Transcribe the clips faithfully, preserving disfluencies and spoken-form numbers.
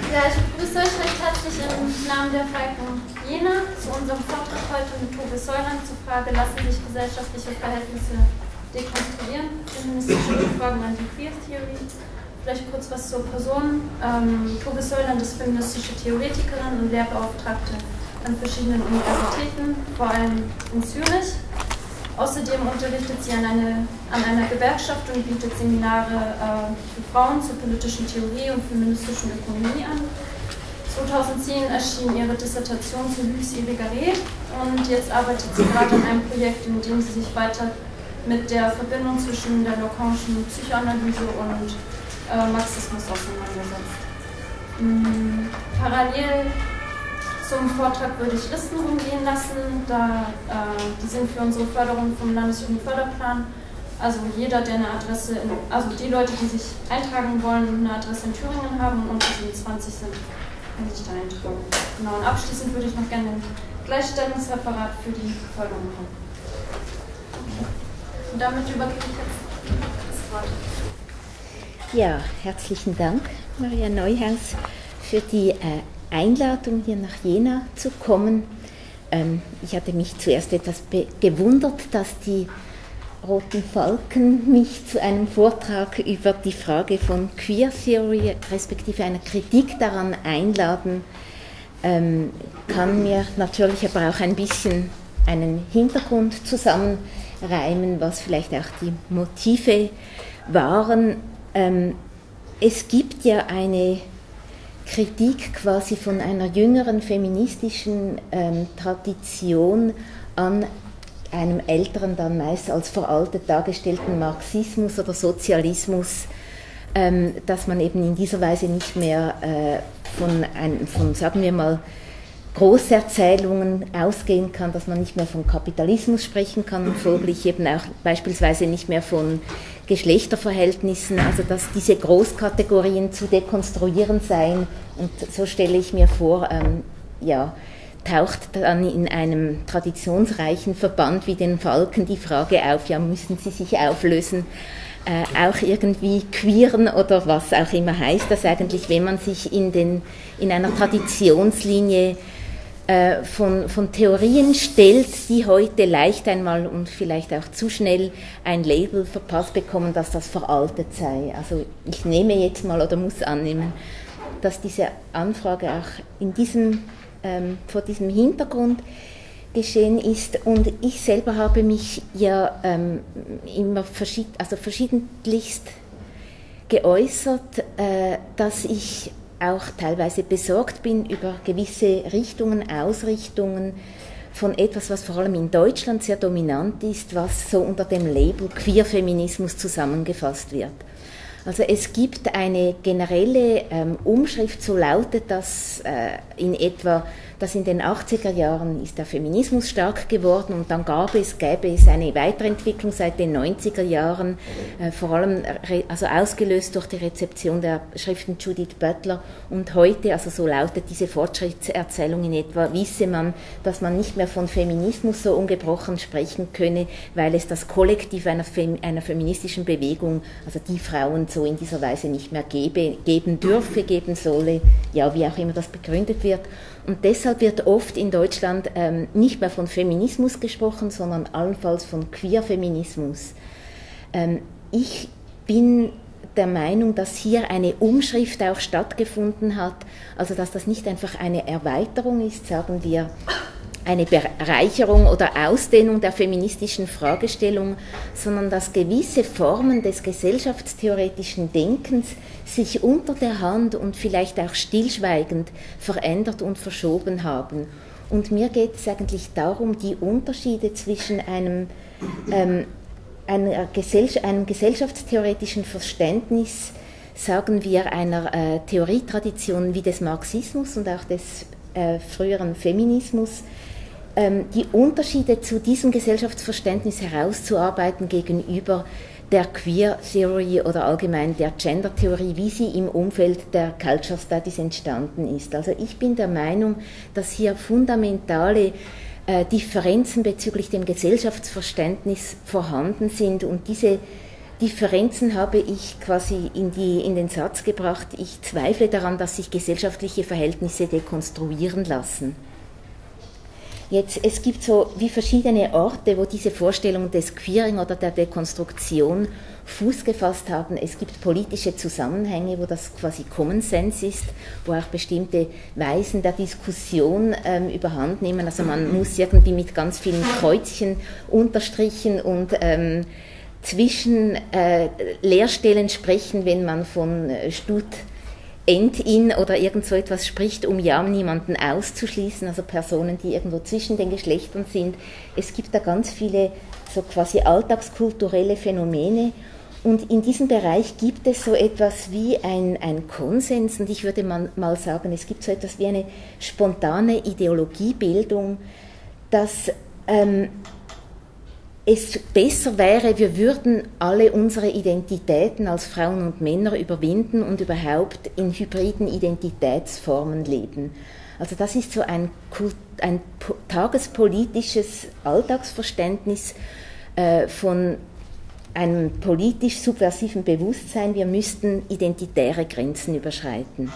Ja, ich begrüße euch recht herzlich im Namen der Falken Jena zu unserem Vortrag heute mit Tobi Säuland zur Frage, lassen sich gesellschaftliche Verhältnisse dekonstruieren? Feministische Fragen an die Queer Theory. Vielleicht kurz was zur Person. Ähm, Tobi Säuland ist feministische Theoretikerin und Lehrbeauftragte an verschiedenen Universitäten, vor allem in Zürich. Außerdem unterrichtet sie an, eine, an einer Gewerkschaft und bietet Seminare äh, für Frauen zur politischen Theorie und feministischen Ökonomie an. zweitausendzehn erschien ihre Dissertation zu Luce Irigaray und jetzt arbeitet sie gerade an einem Projekt, in dem sie sich weiter mit der Verbindung zwischen der Lacanischen Psychoanalyse und äh, Marxismus auseinandersetzt. Mhm. Parallel zum Vortrag würde ich Listen umgehen lassen, da äh, die sind für unsere Förderung vom Landesjugendförderplan. Also jeder, der eine Adresse, in, also die Leute, die sich eintragen wollen und eine Adresse in Thüringen haben und unter siebenundzwanzig sind, können sich da eintragen. Genau, und abschließend würde ich noch gerne ein Gleichstellungsreferat für die Förderung machen. Okay. Und damit übergebe ich jetzt das Wort. Ja, herzlichen Dank, Maria Neuhaus, für die äh, Einladung, hier nach Jena zu kommen. Ähm, ich hatte mich zuerst etwas gewundert, dass die Roten Falken mich zu einem Vortrag über die Frage von Queer Theory, respektive einer Kritik daran einladen. Ähm, kann mir natürlich aber auch ein bisschen einen Hintergrund zusammenreimen, was vielleicht auch die Motive waren. Ähm, es gibt ja eine Kritik quasi von einer jüngeren feministischen ähm, Tradition an einem älteren, dann meist als veraltet dargestellten Marxismus oder Sozialismus, ähm, dass man eben in dieser Weise nicht mehr äh, von, ein, von, sagen wir mal, Großerzählungen ausgehen kann, dass man nicht mehr von Kapitalismus sprechen kann und folglich eben auch beispielsweise nicht mehr von Geschlechterverhältnissen, also dass diese Großkategorien zu dekonstruieren seien. Und so stelle ich mir vor, ähm, ja, taucht dann in einem traditionsreichen Verband wie den Falken die Frage auf, ja, müssen sie sich auflösen, äh, auch irgendwie queeren oder was auch immer heißt das eigentlich, wenn man sich in, den, in einer Traditionslinie Von, von Theorien stellt, die heute leicht einmal und vielleicht auch zu schnell ein Label verpasst bekommen, dass das veraltet sei. Also ich nehme jetzt mal oder muss annehmen, dass diese Anfrage auch in diesem, ähm, vor diesem Hintergrund geschehen ist. Und ich selber habe mich ja ähm, immer verschied, also verschiedentlichst geäußert, äh, dass ich auch teilweise besorgt bin über gewisse Richtungen, Ausrichtungen von etwas, was vor allem in Deutschland sehr dominant ist, was so unter dem Label Queerfeminismus zusammengefasst wird. Also es gibt eine generelle ähm, Umschrift, so lautet das äh, in etwa, dass in den achtziger Jahren ist der Feminismus stark geworden und dann gab es, gäbe es eine Weiterentwicklung seit den neunziger Jahren, äh, vor allem re, also ausgelöst durch die Rezeption der Schriften Judith Butler und heute, also so lautet diese Fortschrittserzählung in etwa, wisse man, dass man nicht mehr von Feminismus so ungebrochen sprechen könne, weil es das Kollektiv einer, Fem, einer feministischen Bewegung, also die Frauen so in dieser Weise nicht mehr gebe, geben dürfe, geben solle, ja, wie auch immer das begründet wird. Und deshalb wird oft in Deutschland ähm, nicht mehr von Feminismus gesprochen, sondern allenfalls von Queerfeminismus. Ähm, ich bin der Meinung, dass hier eine Umschrift auch stattgefunden hat, also dass das nicht einfach eine Erweiterung ist, sagen wir, eine Bereicherung oder Ausdehnung der feministischen Fragestellung, sondern dass gewisse Formen des gesellschaftstheoretischen Denkens sich unter der Hand und vielleicht auch stillschweigend verändert und verschoben haben. Und mir geht es eigentlich darum, die Unterschiede zwischen einem, ähm, einer Gesell- einem gesellschaftstheoretischen Verständnis, sagen wir, einer äh, Theorietradition wie des Marxismus und auch des äh, früheren Feminismus, die Unterschiede zu diesem Gesellschaftsverständnis herauszuarbeiten gegenüber der Queer Theory oder allgemein der Gender Theorie, wie sie im Umfeld der Culture Studies entstanden ist. Also ich bin der Meinung, dass hier fundamentale äh, Differenzen bezüglich dem Gesellschaftsverständnis vorhanden sind und diese Differenzen habe ich quasi in, die, in den Satz gebracht, ich zweifle daran, dass sich gesellschaftliche Verhältnisse dekonstruieren lassen. Jetzt, es gibt so wie verschiedene Orte, wo diese Vorstellungen des Queering oder der Dekonstruktion Fuß gefasst haben. Es gibt politische Zusammenhänge, wo das quasi Common Sense ist, wo auch bestimmte Weisen der Diskussion ähm, überhand nehmen. Also man muss irgendwie mit ganz vielen Kreuzchen, Unterstrichen und ähm, zwischen äh, Leerstellen sprechen, wenn man von äh, Stut End-in oder irgend so etwas spricht, um ja niemanden auszuschließen, also Personen, die irgendwo zwischen den Geschlechtern sind. Es gibt da ganz viele so quasi alltagskulturelle Phänomene und in diesem Bereich gibt es so etwas wie ein, ein Konsens und ich würde mal, mal sagen, es gibt so etwas wie eine spontane Ideologiebildung, dass ähm, es besser wäre, wir würden alle unsere Identitäten als Frauen und Männer überwinden und überhaupt in hybriden Identitätsformen leben. Also das ist so ein, ein tagespolitisches Alltagsverständnis äh, von einem politisch subversiven Bewusstsein, wir müssten identitäre Grenzen überschreiten.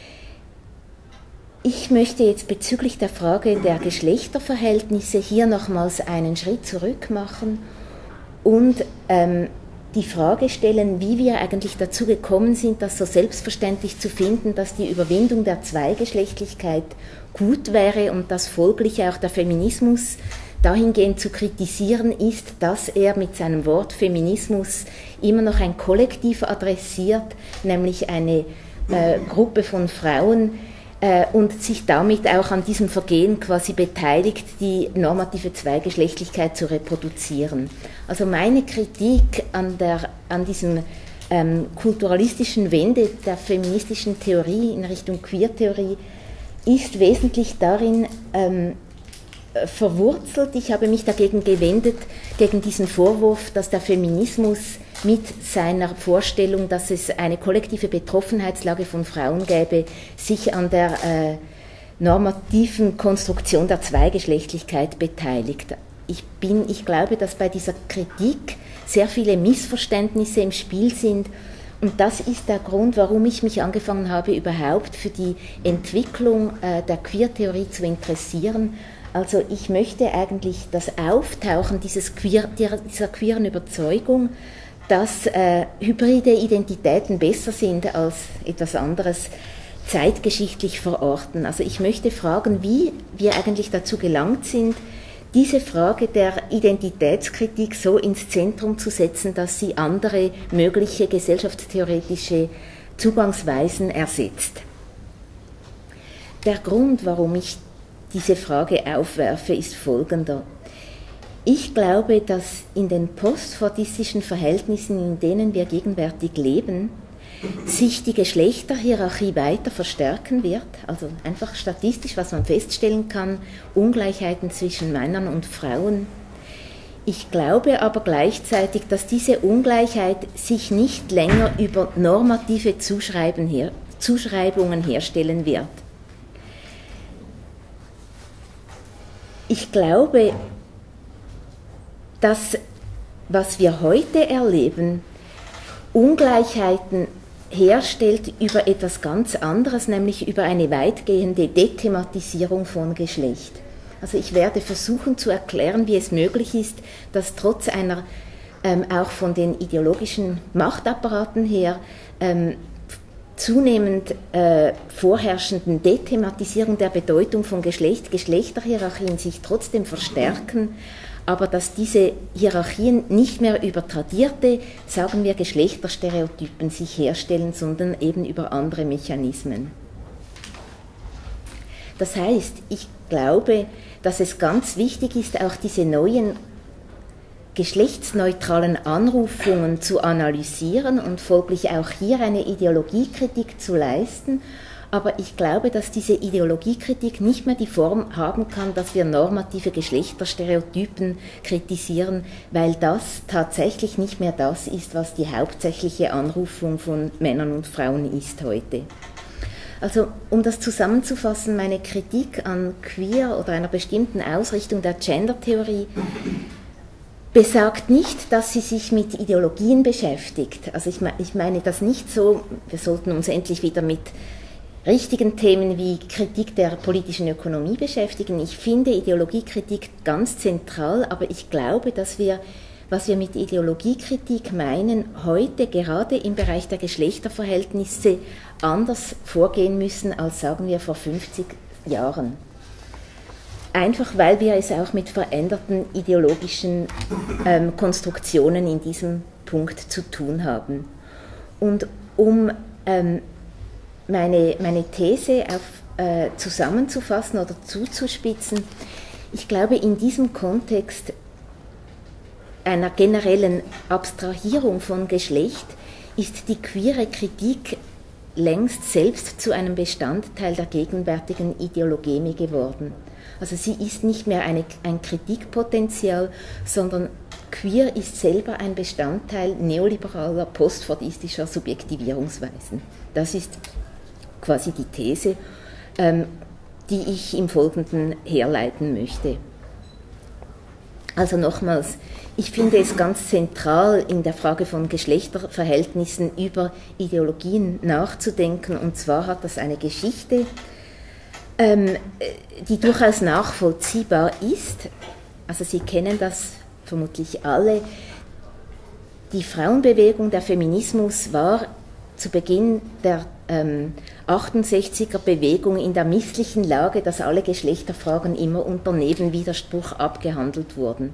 Ich möchte jetzt bezüglich der Frage der Geschlechterverhältnisse hier nochmals einen Schritt zurück machen und ähm, die Frage stellen, wie wir eigentlich dazu gekommen sind, das so selbstverständlich zu finden, dass die Überwindung der Zweigeschlechtlichkeit gut wäre und dass folglich auch der Feminismus dahingehend zu kritisieren ist, dass er mit seinem Wort Feminismus immer noch ein Kollektiv adressiert, nämlich eine äh, Gruppe von Frauen, und sich damit auch an diesem Vergehen quasi beteiligt, die normative Zweigeschlechtlichkeit zu reproduzieren. Also meine Kritik an, der, an diesem ähm, kulturalistischen Wende der feministischen Theorie in Richtung Queer-Theorie ist wesentlich darin ähm, verwurzelt. Ich habe mich dagegen gewendet, gegen diesen Vorwurf, dass der Feminismus mit seiner Vorstellung, dass es eine kollektive Betroffenheitslage von Frauen gäbe, sich an der äh, normativen Konstruktion der Zweigeschlechtlichkeit beteiligt. Ich, bin, ich glaube, dass bei dieser Kritik sehr viele Missverständnisse im Spiel sind und das ist der Grund, warum ich mich angefangen habe, überhaupt für die Entwicklung äh, der Queer-Theorie zu interessieren. Also ich möchte eigentlich das Auftauchen dieses Queer, dieser queeren Überzeugung, dass äh, hybride Identitäten besser sind als etwas anderes, zeitgeschichtlich verorten. Also ich möchte fragen, wie wir eigentlich dazu gelangt sind, diese Frage der Identitätskritik so ins Zentrum zu setzen, dass sie andere mögliche gesellschaftstheoretische Zugangsweisen ersetzt. Der Grund, warum ich diese Frage aufwerfe, ist folgender. Ich glaube, dass in den postfordistischen Verhältnissen, in denen wir gegenwärtig leben, sich die Geschlechterhierarchie weiter verstärken wird, also einfach statistisch, was man feststellen kann, Ungleichheiten zwischen Männern und Frauen. Ich glaube aber gleichzeitig, dass diese Ungleichheit sich nicht länger über normative Zuschreiben her, Zuschreibungen herstellen wird. Ich glaube, dass, was wir heute erleben, Ungleichheiten herstellt über etwas ganz anderes, nämlich über eine weitgehende Dethematisierung von Geschlecht. Also ich werde versuchen zu erklären, wie es möglich ist, dass trotz einer ähm, auch von den ideologischen Machtapparaten her ähm, zunehmend äh, vorherrschenden Dethematisierung der Bedeutung von Geschlecht, Geschlechterhierarchien sich trotzdem verstärken, aber dass diese Hierarchien nicht mehr über tradierte, sagen wir, Geschlechterstereotypen sich herstellen, sondern eben über andere Mechanismen. Das heißt, ich glaube, dass es ganz wichtig ist, auch diese neuen geschlechtsneutralen Anrufungen zu analysieren und folglich auch hier eine Ideologiekritik zu leisten. Aber ich glaube, dass diese Ideologiekritik nicht mehr die Form haben kann, dass wir normative Geschlechterstereotypen kritisieren, weil das tatsächlich nicht mehr das ist, was die hauptsächliche Anrufung von Männern und Frauen ist heute. Also, um das zusammenzufassen, meine Kritik an Queer oder einer bestimmten Ausrichtung der Gendertheorie besagt nicht, dass sie sich mit Ideologien beschäftigt. Also ich, me ich meine das nicht so, wir sollten uns endlich wieder mit richtigen Themen wie Kritik der politischen Ökonomie beschäftigen. Ich finde Ideologiekritik ganz zentral, aber ich glaube, dass wir, was wir mit Ideologiekritik meinen, heute gerade im Bereich der Geschlechterverhältnisse anders vorgehen müssen als, sagen wir, vor fünfzig Jahren. Einfach weil wir es auch mit veränderten ideologischen ähm, Konstruktionen in diesem Punkt zu tun haben. Und um ähm, meine, meine These auf, äh, zusammenzufassen oder zuzuspitzen, ich glaube, in diesem Kontext einer generellen Abstrahierung von Geschlecht ist die queere Kritik längst selbst zu einem Bestandteil der gegenwärtigen Ideologeme geworden. Also sie ist nicht mehr eine, ein Kritikpotenzial, sondern queer ist selber ein Bestandteil neoliberaler, postfordistischer Subjektivierungsweisen. Das ist quasi die These, ähm, die ich im Folgenden herleiten möchte. Also nochmals, ich finde es ganz zentral, in der Frage von Geschlechterverhältnissen über Ideologien nachzudenken, und zwar hat das eine Geschichte, ähm, die durchaus nachvollziehbar ist. Also Sie kennen das vermutlich alle. Die Frauenbewegung, der Feminismus war zu Beginn der ähm, achtundsechziger Bewegung in der misslichen Lage, dass alle Geschlechterfragen immer unter Nebenwiderspruch abgehandelt wurden.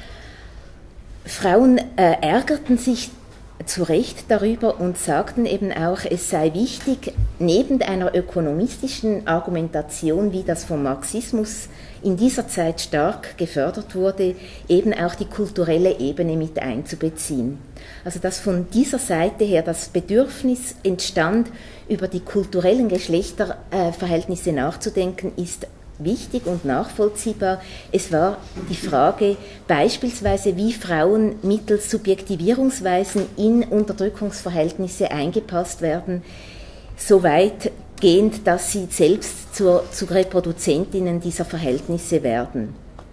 Frauen äh, ärgerten sich zu Recht darüber und sagten eben auch, es sei wichtig, neben einer ökonomistischen Argumentation, wie das vom Marxismus in dieser Zeit stark gefördert wurde, eben auch die kulturelle Ebene mit einzubeziehen. Also dass von dieser Seite her das Bedürfnis entstand, über die kulturellen Geschlechterverhältnisse nachzudenken, ist wichtig und nachvollziehbar. Es war die Frage beispielsweise, wie Frauen mittels Subjektivierungsweisen in Unterdrückungsverhältnisse eingepasst werden, so weitgehend, dass sie selbst zur, zu Reproduzentinnen dieser Verhältnisse werden.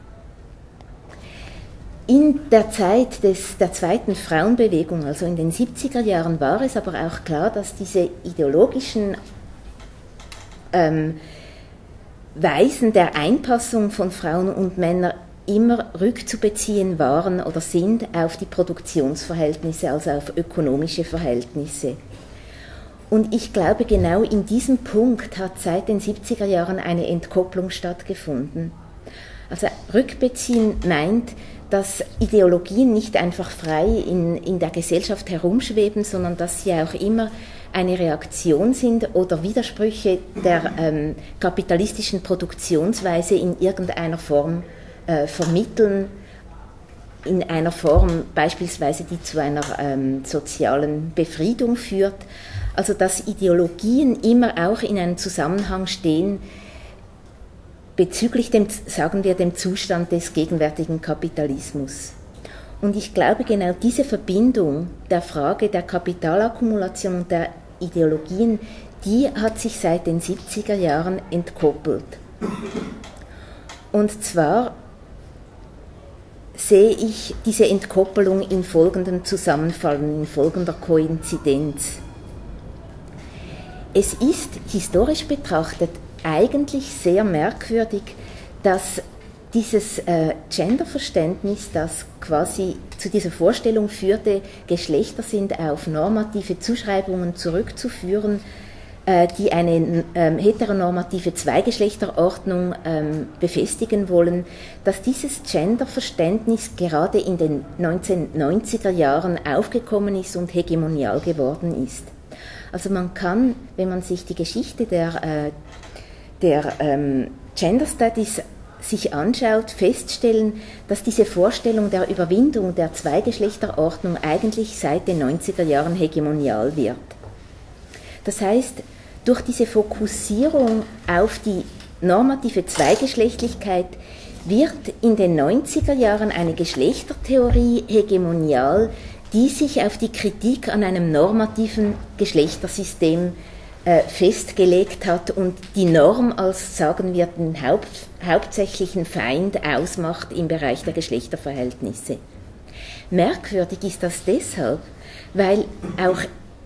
In der Zeit des, der zweiten Frauenbewegung, also in den siebziger Jahren, war es aber auch klar, dass diese ideologischen ähm, Weisen der Einpassung von Frauen und Männern immer rückzubeziehen waren oder sind auf die Produktionsverhältnisse, also auf ökonomische Verhältnisse. Und ich glaube, genau in diesem Punkt hat seit den siebziger Jahren eine Entkopplung stattgefunden. Also rückbeziehen meint, dass Ideologien nicht einfach frei in, in der Gesellschaft herumschweben, sondern dass sie auch immer eine Reaktion sind oder Widersprüche der ähm, kapitalistischen Produktionsweise in irgendeiner Form äh, vermitteln, in einer Form beispielsweise, die zu einer ähm, sozialen Befriedung führt. Also dass Ideologien immer auch in einem Zusammenhang stehen bezüglich dem, sagen wir, dem Zustand des gegenwärtigen Kapitalismus. Und ich glaube, genau diese Verbindung der Frage der Kapitalakkumulation und der Ideologien, die hat sich seit den siebziger Jahren entkoppelt. Und zwar sehe ich diese Entkoppelung in folgendem Zusammenfall, in folgender Koinzidenz. Es ist historisch betrachtet eigentlich sehr merkwürdig, dass dieses äh, Genderverständnis, das quasi zu dieser Vorstellung führte, Geschlechter sind auf normative Zuschreibungen zurückzuführen, äh, die eine ähm, heteronormative Zweigeschlechterordnung ähm, befestigen wollen, dass dieses Genderverständnis gerade in den neunzehnhundertneunziger Jahren aufgekommen ist und hegemonial geworden ist. Also man kann, wenn man sich die Geschichte der, äh, der ähm, Gender Studies sich anschaut, feststellen, dass diese Vorstellung der Überwindung der Zweigeschlechterordnung eigentlich seit den neunziger Jahren hegemonial wird. Das heißt, durch diese Fokussierung auf die normative Zweigeschlechtlichkeit wird in den neunziger Jahren eine Geschlechtertheorie hegemonial, die sich auf die Kritik an einem normativen Geschlechtersystem äh, festgelegt hat und die Norm als, sagen wir, den Haupt, hauptsächlichen Feind ausmacht im Bereich der Geschlechterverhältnisse. Merkwürdig ist das deshalb, weil auch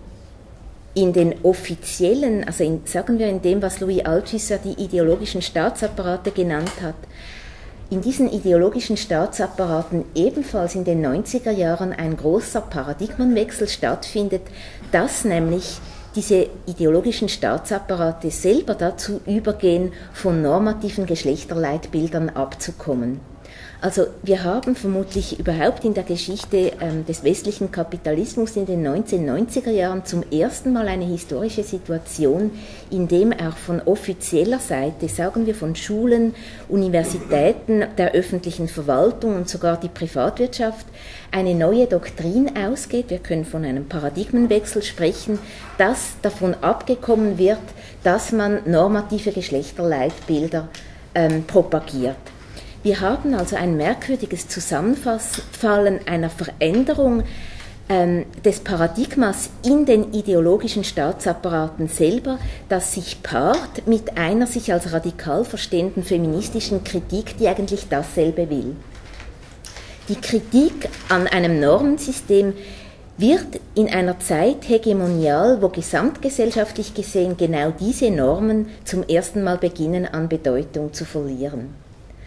in den offiziellen, also in, sagen wir in dem, was Louis Althusser die ideologischen Staatsapparate genannt hat, in diesen ideologischen Staatsapparaten ebenfalls in den neunziger Jahren ein großer Paradigmenwechsel stattfindet, dass nämlich diese ideologischen Staatsapparate selber dazu übergehen, von normativen Geschlechterleitbildern abzukommen. Also wir haben vermutlich überhaupt in der Geschichte ähm, des westlichen Kapitalismus in den neunzehnhundertneunziger Jahren zum ersten Mal eine historische Situation, in dem auch von offizieller Seite, sagen wir von Schulen, Universitäten, der öffentlichen Verwaltung und sogar die Privatwirtschaft, eine neue Doktrin ausgeht. Wir können von einem Paradigmenwechsel sprechen, dass davon abgekommen wird, dass man normative Geschlechterleitbilder ähm, propagiert. Wir haben also ein merkwürdiges Zusammenfallen einer Veränderung ähm, des Paradigmas in den ideologischen Staatsapparaten selber, das sich paart mit einer sich als radikal verstehenden feministischen Kritik, die eigentlich dasselbe will. Die Kritik an einem Normensystem wird in einer Zeit hegemonial, wo gesamtgesellschaftlich gesehen genau diese Normen zum ersten Mal beginnen an Bedeutung zu verlieren.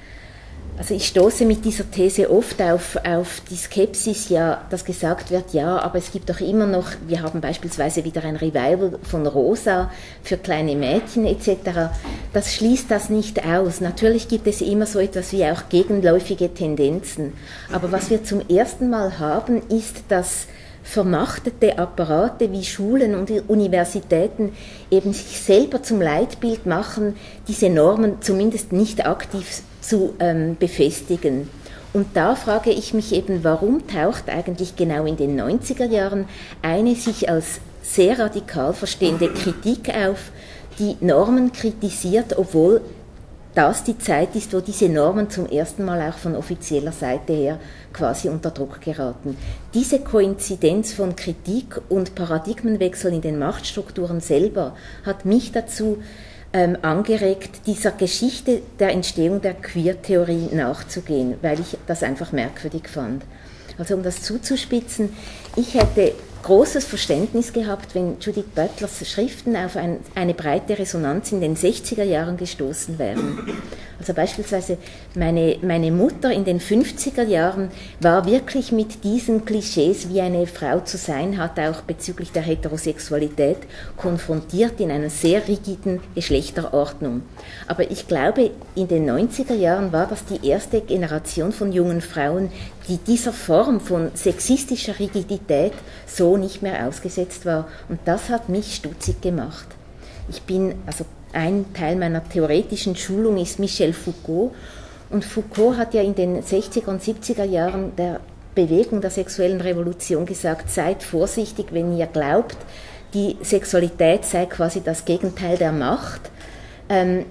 Also ich stoße mit dieser These oft auf, auf die Skepsis, ja, dass gesagt wird, ja, aber es gibt doch immer noch, wir haben beispielsweise wieder ein Revival von Rosa für kleine Mädchen et cetera. Das schließt das nicht aus. Natürlich gibt es immer so etwas wie auch gegenläufige Tendenzen. Aber was wir zum ersten Mal haben, ist, dass vermachtete Apparate wie Schulen und Universitäten eben sich selber zum Leitbild machen, diese Normen zumindest nicht aktiv zu ähm, befestigen. Und da frage ich mich eben, warum taucht eigentlich genau in den neunziger Jahren eine sich als sehr radikal verstehende Kritik auf, die Normen kritisiert, obwohl das die Zeit ist, wo diese Normen zum ersten Mal auch von offizieller Seite her quasi unter Druck geraten. Diese Koinzidenz von Kritik und Paradigmenwechsel in den Machtstrukturen selber hat mich dazu ähm, angeregt, dieser Geschichte der Entstehung der Queer-Theorie nachzugehen, weil ich das einfach merkwürdig fand. Also um das zuzuspitzen, ich hätte großes Verständnis gehabt, wenn Judith Butlers Schriften auf ein, eine breite Resonanz in den sechziger Jahren gestoßen wären. Also beispielsweise meine, meine Mutter in den fünfziger Jahren war wirklich mit diesen Klischees, wie eine Frau zu sein hat, auch bezüglich der Heterosexualität, konfrontiert in einer sehr rigiden Geschlechterordnung. Aber ich glaube, in den neunziger Jahren war das die erste Generation von jungen Frauen, die dieser Form von sexistischer Rigidität so nicht mehr ausgesetzt war. Und das hat mich stutzig gemacht. Ich bin, also ein Teil meiner theoretischen Schulung ist Michel Foucault. Und Foucault hat ja in den sechziger und siebziger Jahren der Bewegung der sexuellen Revolution gesagt, seid vorsichtig, wenn ihr glaubt, die Sexualität sei quasi das Gegenteil der Macht. Ähm,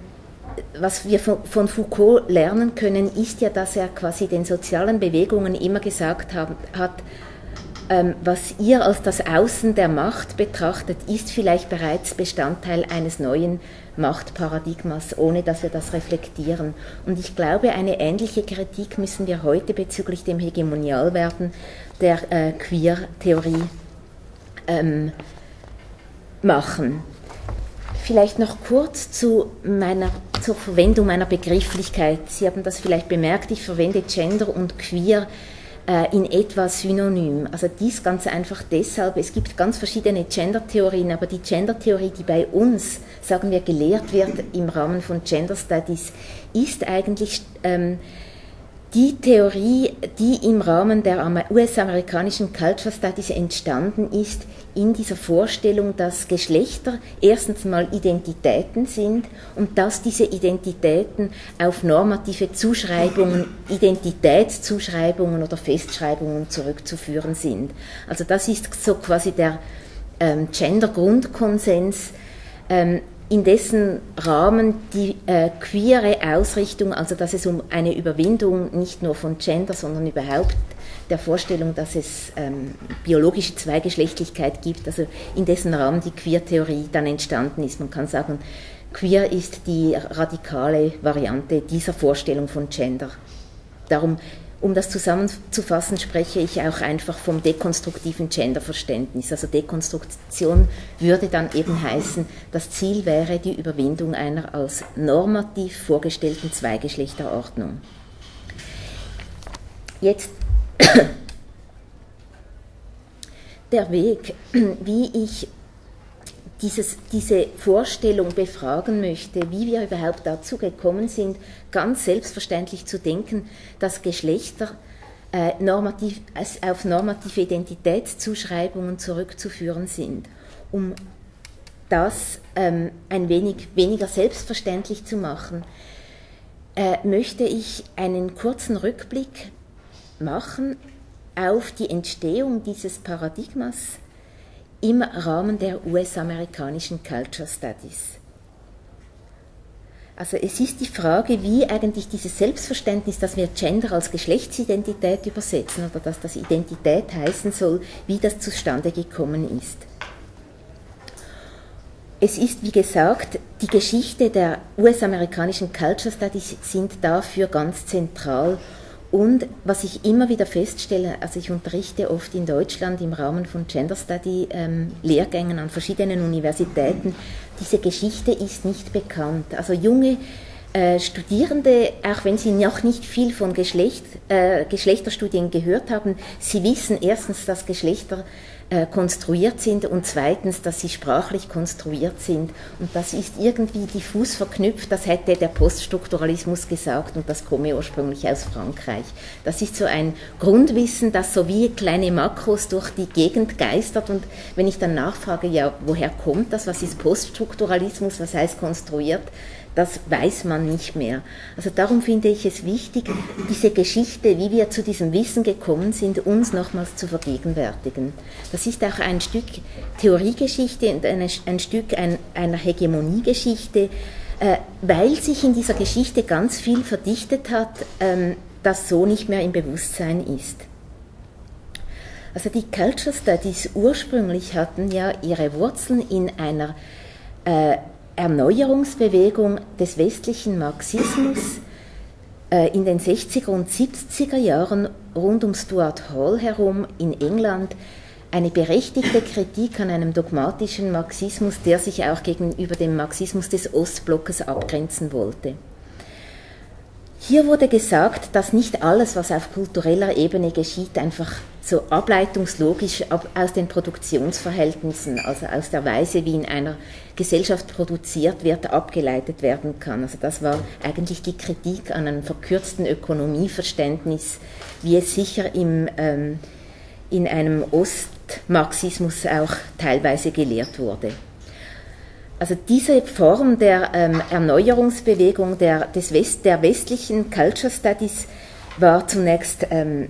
Was wir von Foucault lernen können, ist ja, dass er quasi den sozialen Bewegungen immer gesagt hat, ähm, was ihr als das Außen der Macht betrachtet, ist vielleicht bereits Bestandteil eines neuen Machtparadigmas, ohne dass wir das reflektieren. Und ich glaube, eine ähnliche Kritik müssen wir heute bezüglich dem Hegemonialwerden der äh, Queer-Theorie ähm, machen. Vielleicht noch kurz zu meiner, zur Verwendung meiner Begrifflichkeit. Sie haben das vielleicht bemerkt, ich verwende Gender und Queer äh, in etwa synonym. Also dies ganz einfach deshalb, es gibt ganz verschiedene Gender-Theorien, aber die Gender-Theorie, die bei uns, sagen wir, gelehrt wird im Rahmen von Gender Studies, ist eigentlich ähm, die Theorie, die im Rahmen der U S-amerikanischen Culture Studies entstanden ist, in dieser Vorstellung, dass Geschlechter erstens mal Identitäten sind und dass diese Identitäten auf normative Zuschreibungen, Identitätszuschreibungen oder Festschreibungen zurückzuführen sind. Also das ist so quasi der ähm, Gender-Grundkonsens, ähm, in dessen Rahmen die äh, queere Ausrichtung, also dass es um eine Überwindung nicht nur von Gender, sondern überhaupt der Vorstellung, dass es ähm, biologische Zweigeschlechtlichkeit gibt, also in dessen Rahmen die Queer-Theorie dann entstanden ist. Man kann sagen, Queer ist die radikale Variante dieser Vorstellung von Gender. Darum Um das zusammenzufassen, spreche ich auch einfach vom dekonstruktiven Genderverständnis. Also Dekonstruktion würde dann eben heißen, das Ziel wäre die Überwindung einer als normativ vorgestellten Zweigeschlechterordnung. Jetzt der Weg, wie ich dieses, diese Vorstellung befragen möchte, wie wir überhaupt dazu gekommen sind, ganz selbstverständlich zu denken, dass Geschlechter äh, normativ, auf normative Identitätszuschreibungen zurückzuführen sind. Um das ähm, ein wenig weniger selbstverständlich zu machen, äh, möchte ich einen kurzen Rückblick machen auf die Entstehung dieses Paradigmas im Rahmen der U S-amerikanischen Culture Studies. Also es ist die Frage, wie eigentlich dieses Selbstverständnis, dass wir Gender als Geschlechtsidentität übersetzen oder dass das Identität heißen soll, wie das zustande gekommen ist. Es ist, wie gesagt, die Geschichte der U S-amerikanischen Culture Studies sind dafür ganz zentral. Und was ich immer wieder feststelle, also ich unterrichte oft in Deutschland im Rahmen von Gender Study ähm, Lehrgängen an verschiedenen Universitäten, diese Geschichte ist nicht bekannt. Also junge äh, Studierende, auch wenn sie noch nicht viel von Geschlecht, äh, Geschlechterstudien gehört haben, sie wissen erstens, dass Geschlechter äh, konstruiert sind und zweitens, dass sie sprachlich konstruiert sind. Und das ist irgendwie diffus verknüpft, das hätte der Poststrukturalismus gesagt und das komme ursprünglich aus Frankreich. Das ist so ein Grundwissen, das so wie kleine Makros durch die Gegend geistert und wenn ich dann nachfrage, ja, woher kommt das, was ist Poststrukturalismus, was heißt konstruiert, das weiß man nicht mehr. Also darum finde ich es wichtig, diese Geschichte, wie wir zu diesem Wissen gekommen sind, uns nochmals zu vergegenwärtigen. Das ist auch ein Stück Theoriegeschichte und eine, ein Stück ein, einer Hegemoniegeschichte, äh, weil sich in dieser Geschichte ganz viel verdichtet hat, ähm, das so nicht mehr im Bewusstsein ist. Also die Culture Studies ursprünglich hatten ja ihre Wurzeln in einer äh, Erneuerungsbewegung des westlichen Marxismus äh, in den sechziger und siebziger Jahren rund um Stuart Hall herum in England, eine berechtigte Kritik an einem dogmatischen Marxismus, der sich auch gegenüber dem Marxismus des Ostblockes abgrenzen wollte. Hier wurde gesagt, dass nicht alles, was auf kultureller Ebene geschieht, einfach so ableitungslogisch aus den Produktionsverhältnissen, also aus der Weise, wie in einer Gesellschaft produziert wird, abgeleitet werden kann. Also das war eigentlich die Kritik an einem verkürzten Ökonomieverständnis, wie es sicher im, ähm, in einem Ostmarxismus auch teilweise gelehrt wurde. Also diese Form der ähm, Erneuerungsbewegung der, des West, der westlichen Culture Studies war zunächst ähm,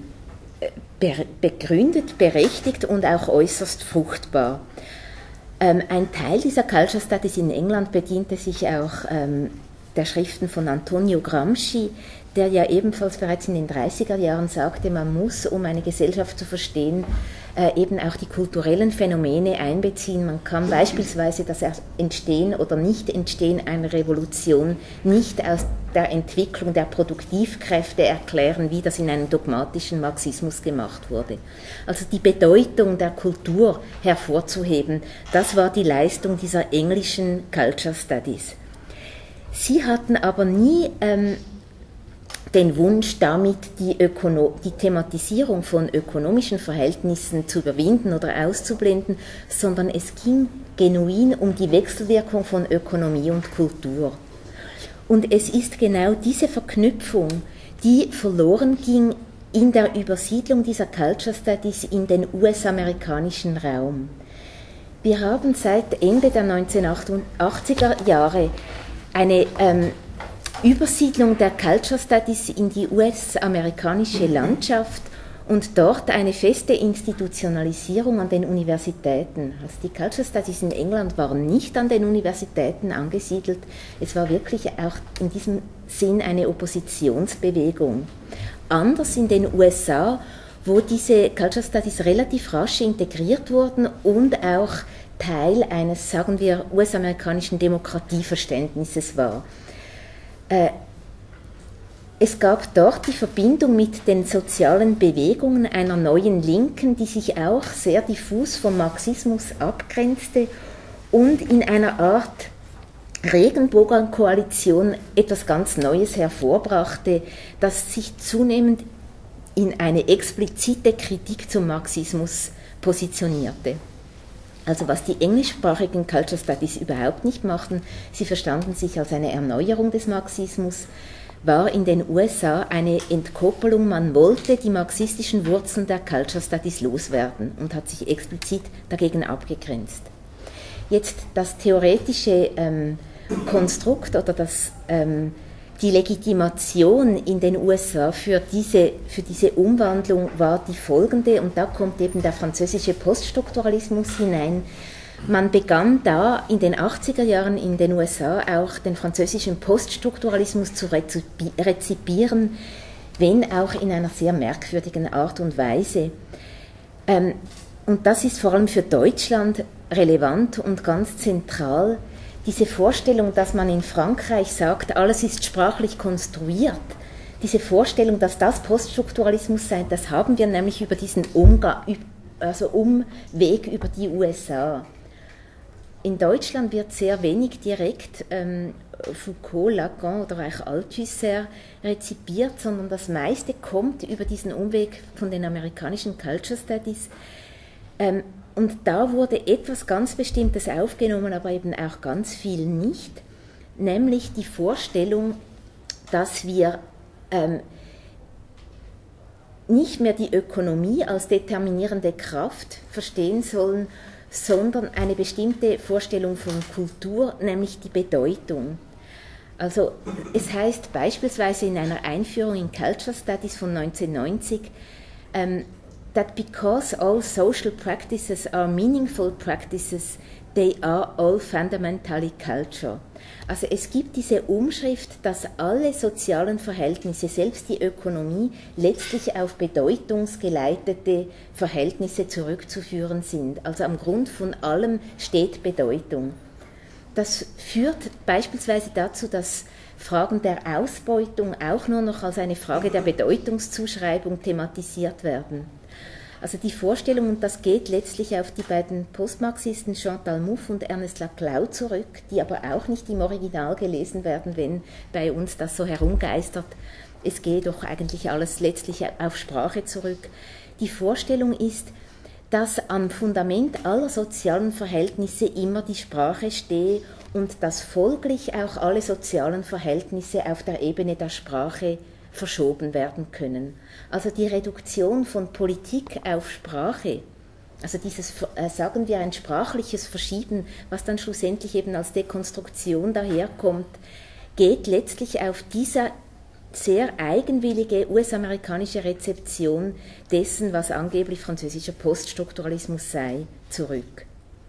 be begründet, berechtigt und auch äußerst fruchtbar. Ähm, ein Teil dieser Culture Studies in England bediente sich auch ähm, der Schriften von Antonio Gramsci, der ja ebenfalls bereits in den dreißiger Jahren sagte, man muss, um eine Gesellschaft zu verstehen, äh, eben auch die kulturellen Phänomene einbeziehen. Man kann beispielsweise das Entstehen oder Nicht-Entstehen einer Revolution nicht aus der Entwicklung der Produktivkräfte erklären, wie das in einem dogmatischen Marxismus gemacht wurde. Also die Bedeutung der Kultur hervorzuheben, das war die Leistung dieser englischen Culture Studies. Sie hatten aber nie ähm, den Wunsch, damit die, Ökono- die Thematisierung von ökonomischen Verhältnissen zu überwinden oder auszublenden, sondern es ging genuin um die Wechselwirkung von Ökonomie und Kultur. Und es ist genau diese Verknüpfung, die verloren ging in der Übersiedlung dieser Culture Studies in den U S-amerikanischen Raum. Wir haben seit Ende der neunzehnhundertachtziger Jahre eine ähm, Übersiedlung der Culture Studies in die U S-amerikanische Landschaft und dort eine feste Institutionalisierung an den Universitäten. Also die Culture Studies in England waren nicht an den Universitäten angesiedelt, es war wirklich auch in diesem Sinn eine Oppositionsbewegung. Anders in den U S A, wo diese Culture Studies relativ rasch integriert wurden und auch Teil eines, sagen wir, U S-amerikanischen Demokratieverständnisses war. es gab dort die Verbindung mit den sozialen Bewegungen einer neuen Linken, die sich auch sehr diffus vom Marxismus abgrenzte und in einer Art Regenbogenkoalition etwas ganz Neues hervorbrachte, das sich zunehmend in eine explizite Kritik zum Marxismus positionierte. Also was die englischsprachigen Culture Studies überhaupt nicht machten, sie verstanden sich als eine Erneuerung des Marxismus, war in den U S A eine Entkoppelung. Man wollte die marxistischen Wurzeln der Culture Studies loswerden und hat sich explizit dagegen abgegrenzt. Jetzt das theoretische ähm, Konstrukt oder das, ähm, die Legitimation in den U S A für diese, für diese Umwandlung war die folgende, und da kommt eben der französische Poststrukturalismus hinein. Man begann da in den achtziger Jahren in den U S A auch den französischen Poststrukturalismus zu rezipieren, wenn auch in einer sehr merkwürdigen Art und Weise. Ähm, und das ist vor allem für Deutschland relevant und ganz zentral. Diese Vorstellung, dass man in Frankreich sagt, alles ist sprachlich konstruiert, diese Vorstellung, dass das Poststrukturalismus sei, das haben wir nämlich über diesen Umga- also Umweg über die U S A. In Deutschland wird sehr wenig direkt ähm, Foucault, Lacan oder auch Althusser rezipiert, sondern das meiste kommt über diesen Umweg von den amerikanischen Culture Studies. Ähm, und da wurde etwas ganz Bestimmtes aufgenommen, aber eben auch ganz viel nicht, nämlich die Vorstellung, dass wir ähm, nicht mehr die Ökonomie als determinierende Kraft verstehen sollen, sondern eine bestimmte Vorstellung von Kultur, nämlich die Bedeutung. Also es heißt beispielsweise in einer Einführung in Culture Studies von neunzehnhundertneunzig, um, that because all social practices are meaningful practices, they are all fundamentally culture. Also es gibt diese Umschrift, dass alle sozialen Verhältnisse, selbst die Ökonomie, letztlich auf bedeutungsgeleitete Verhältnisse zurückzuführen sind. Also am Grund von allem steht Bedeutung. Das führt beispielsweise dazu, dass Fragen der Ausbeutung auch nur noch als eine Frage der Bedeutungszuschreibung thematisiert werden. Also die Vorstellung, und das geht letztlich auf die beiden Postmarxisten Chantal Mouffe und Ernest Laclau zurück, die aber auch nicht im Original gelesen werden, wenn bei uns das so herumgeistert. Es geht doch eigentlich alles letztlich auf Sprache zurück. Die Vorstellung ist, dass am Fundament aller sozialen Verhältnisse immer die Sprache stehe und dass folglich auch alle sozialen Verhältnisse auf der Ebene der Sprache verschoben werden können. Also die Reduktion von Politik auf Sprache, also dieses, äh, sagen wir, ein sprachliches Verschieben, was dann schlussendlich eben als Dekonstruktion daherkommt, geht letztlich auf dieser sehr eigenwillige U S-amerikanische Rezeption dessen, was angeblich französischer Poststrukturalismus sei, zurück.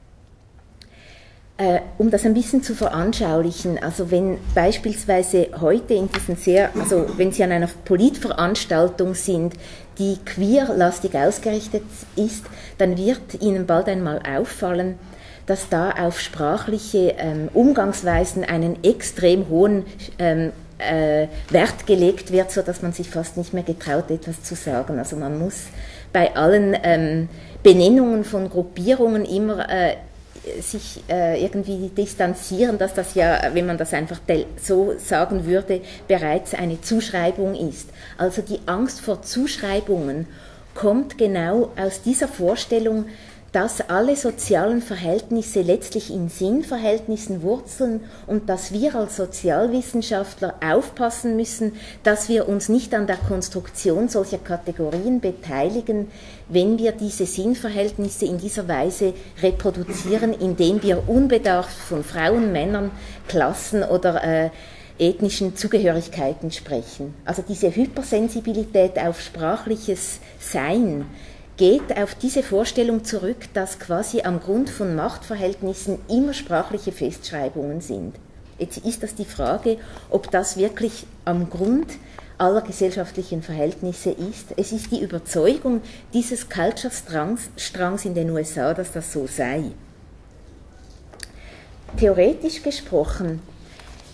Äh, um das ein bisschen zu veranschaulichen, also wenn beispielsweise heute in diesen sehr, also wenn Sie an einer Politveranstaltung sind, die queerlastig ausgerichtet ist, dann wird Ihnen bald einmal auffallen, dass da auf sprachliche ähm, Umgangsweisen einen extrem hohen ähm, äh, Wert gelegt wird, sodass man sich fast nicht mehr getraut, etwas zu sagen. Also man muss bei allen ähm, Benennungen von Gruppierungen immer äh, sich äh, irgendwie distanzieren, dass das ja, wenn man das einfach so sagen würde, bereits eine Zuschreibung ist. Also die Angst vor Zuschreibungen kommt genau aus dieser Vorstellung, dass alle sozialen Verhältnisse letztlich in Sinnverhältnissen wurzeln und dass wir als Sozialwissenschaftler aufpassen müssen, dass wir uns nicht an der Konstruktion solcher Kategorien beteiligen, wenn wir diese Sinnverhältnisse in dieser Weise reproduzieren, indem wir unbedarft von Frauen, Männern, Klassen oder äh, ethnischen Zugehörigkeiten sprechen. Also diese Hypersensibilität auf sprachliches Sein geht auf diese Vorstellung zurück, dass quasi am Grund von Machtverhältnissen immer sprachliche Festschreibungen sind. Jetzt ist das die Frage, ob das wirklich am Grund aller gesellschaftlichen Verhältnisse ist. Es ist die Überzeugung dieses Culture-Strangs in den U S A, dass das so sei. Theoretisch gesprochen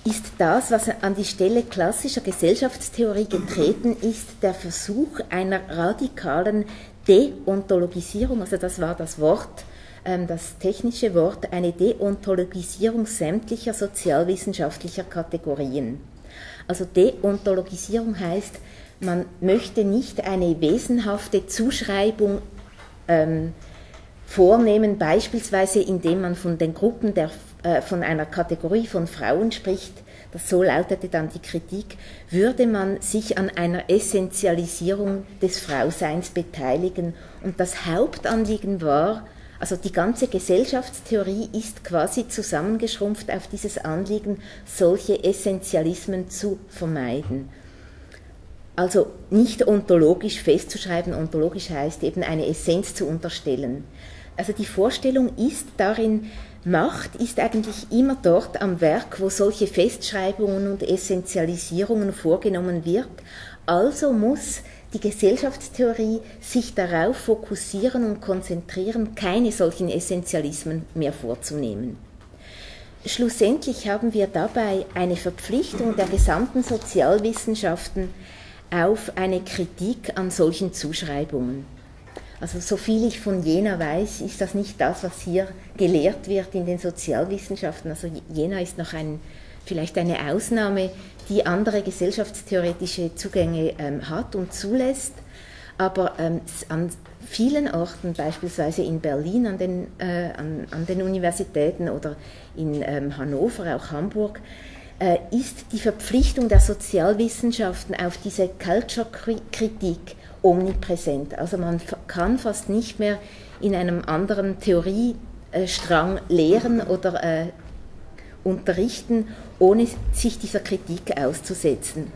ist das, was an die Stelle klassischer Gesellschaftstheorie getreten ist, der Versuch einer radikalen Deontologisierung, also das war das Wort, das technische Wort, eine Deontologisierung sämtlicher sozialwissenschaftlicher Kategorien. Also Deontologisierung heißt, man möchte nicht eine wesenhafte Zuschreibung ähm, vornehmen, beispielsweise indem man von den Gruppen der, äh, von einer Kategorie von Frauen spricht, das so lautete dann die Kritik, würde man sich an einer Essentialisierung des Frauseins beteiligen. Und das Hauptanliegen war, also die ganze Gesellschaftstheorie ist quasi zusammengeschrumpft auf dieses Anliegen, solche Essentialismen zu vermeiden. Also nicht ontologisch festzuschreiben, ontologisch heißt eben eine Essenz zu unterstellen. Also die Vorstellung ist darin, Macht ist eigentlich immer dort am Werk, wo solche Festschreibungen und Essentialisierungen vorgenommen wird, also muss die Gesellschaftstheorie sich darauf fokussieren und konzentrieren, keine solchen Essentialismen mehr vorzunehmen. Schlussendlich haben wir dabei eine Verpflichtung der gesamten Sozialwissenschaften auf eine Kritik an solchen Zuschreibungen. Also soviel ich von Jena weiß, ist das nicht das, was hier gelehrt wird in den Sozialwissenschaften. Also Jena ist noch ein, vielleicht eine Ausnahme, die andere gesellschaftstheoretische Zugänge ähm, hat und zulässt, aber ähm, an vielen Orten, beispielsweise in Berlin an den, äh, an, an den Universitäten oder in ähm, Hannover, auch Hamburg, äh, ist die Verpflichtung der Sozialwissenschaften auf diese Culture-Kritik omnipräsent. Also man kann fast nicht mehr in einem anderen Theoriestrang lehren oder äh, unterrichten, ohne sich dieser Kritik auszusetzen.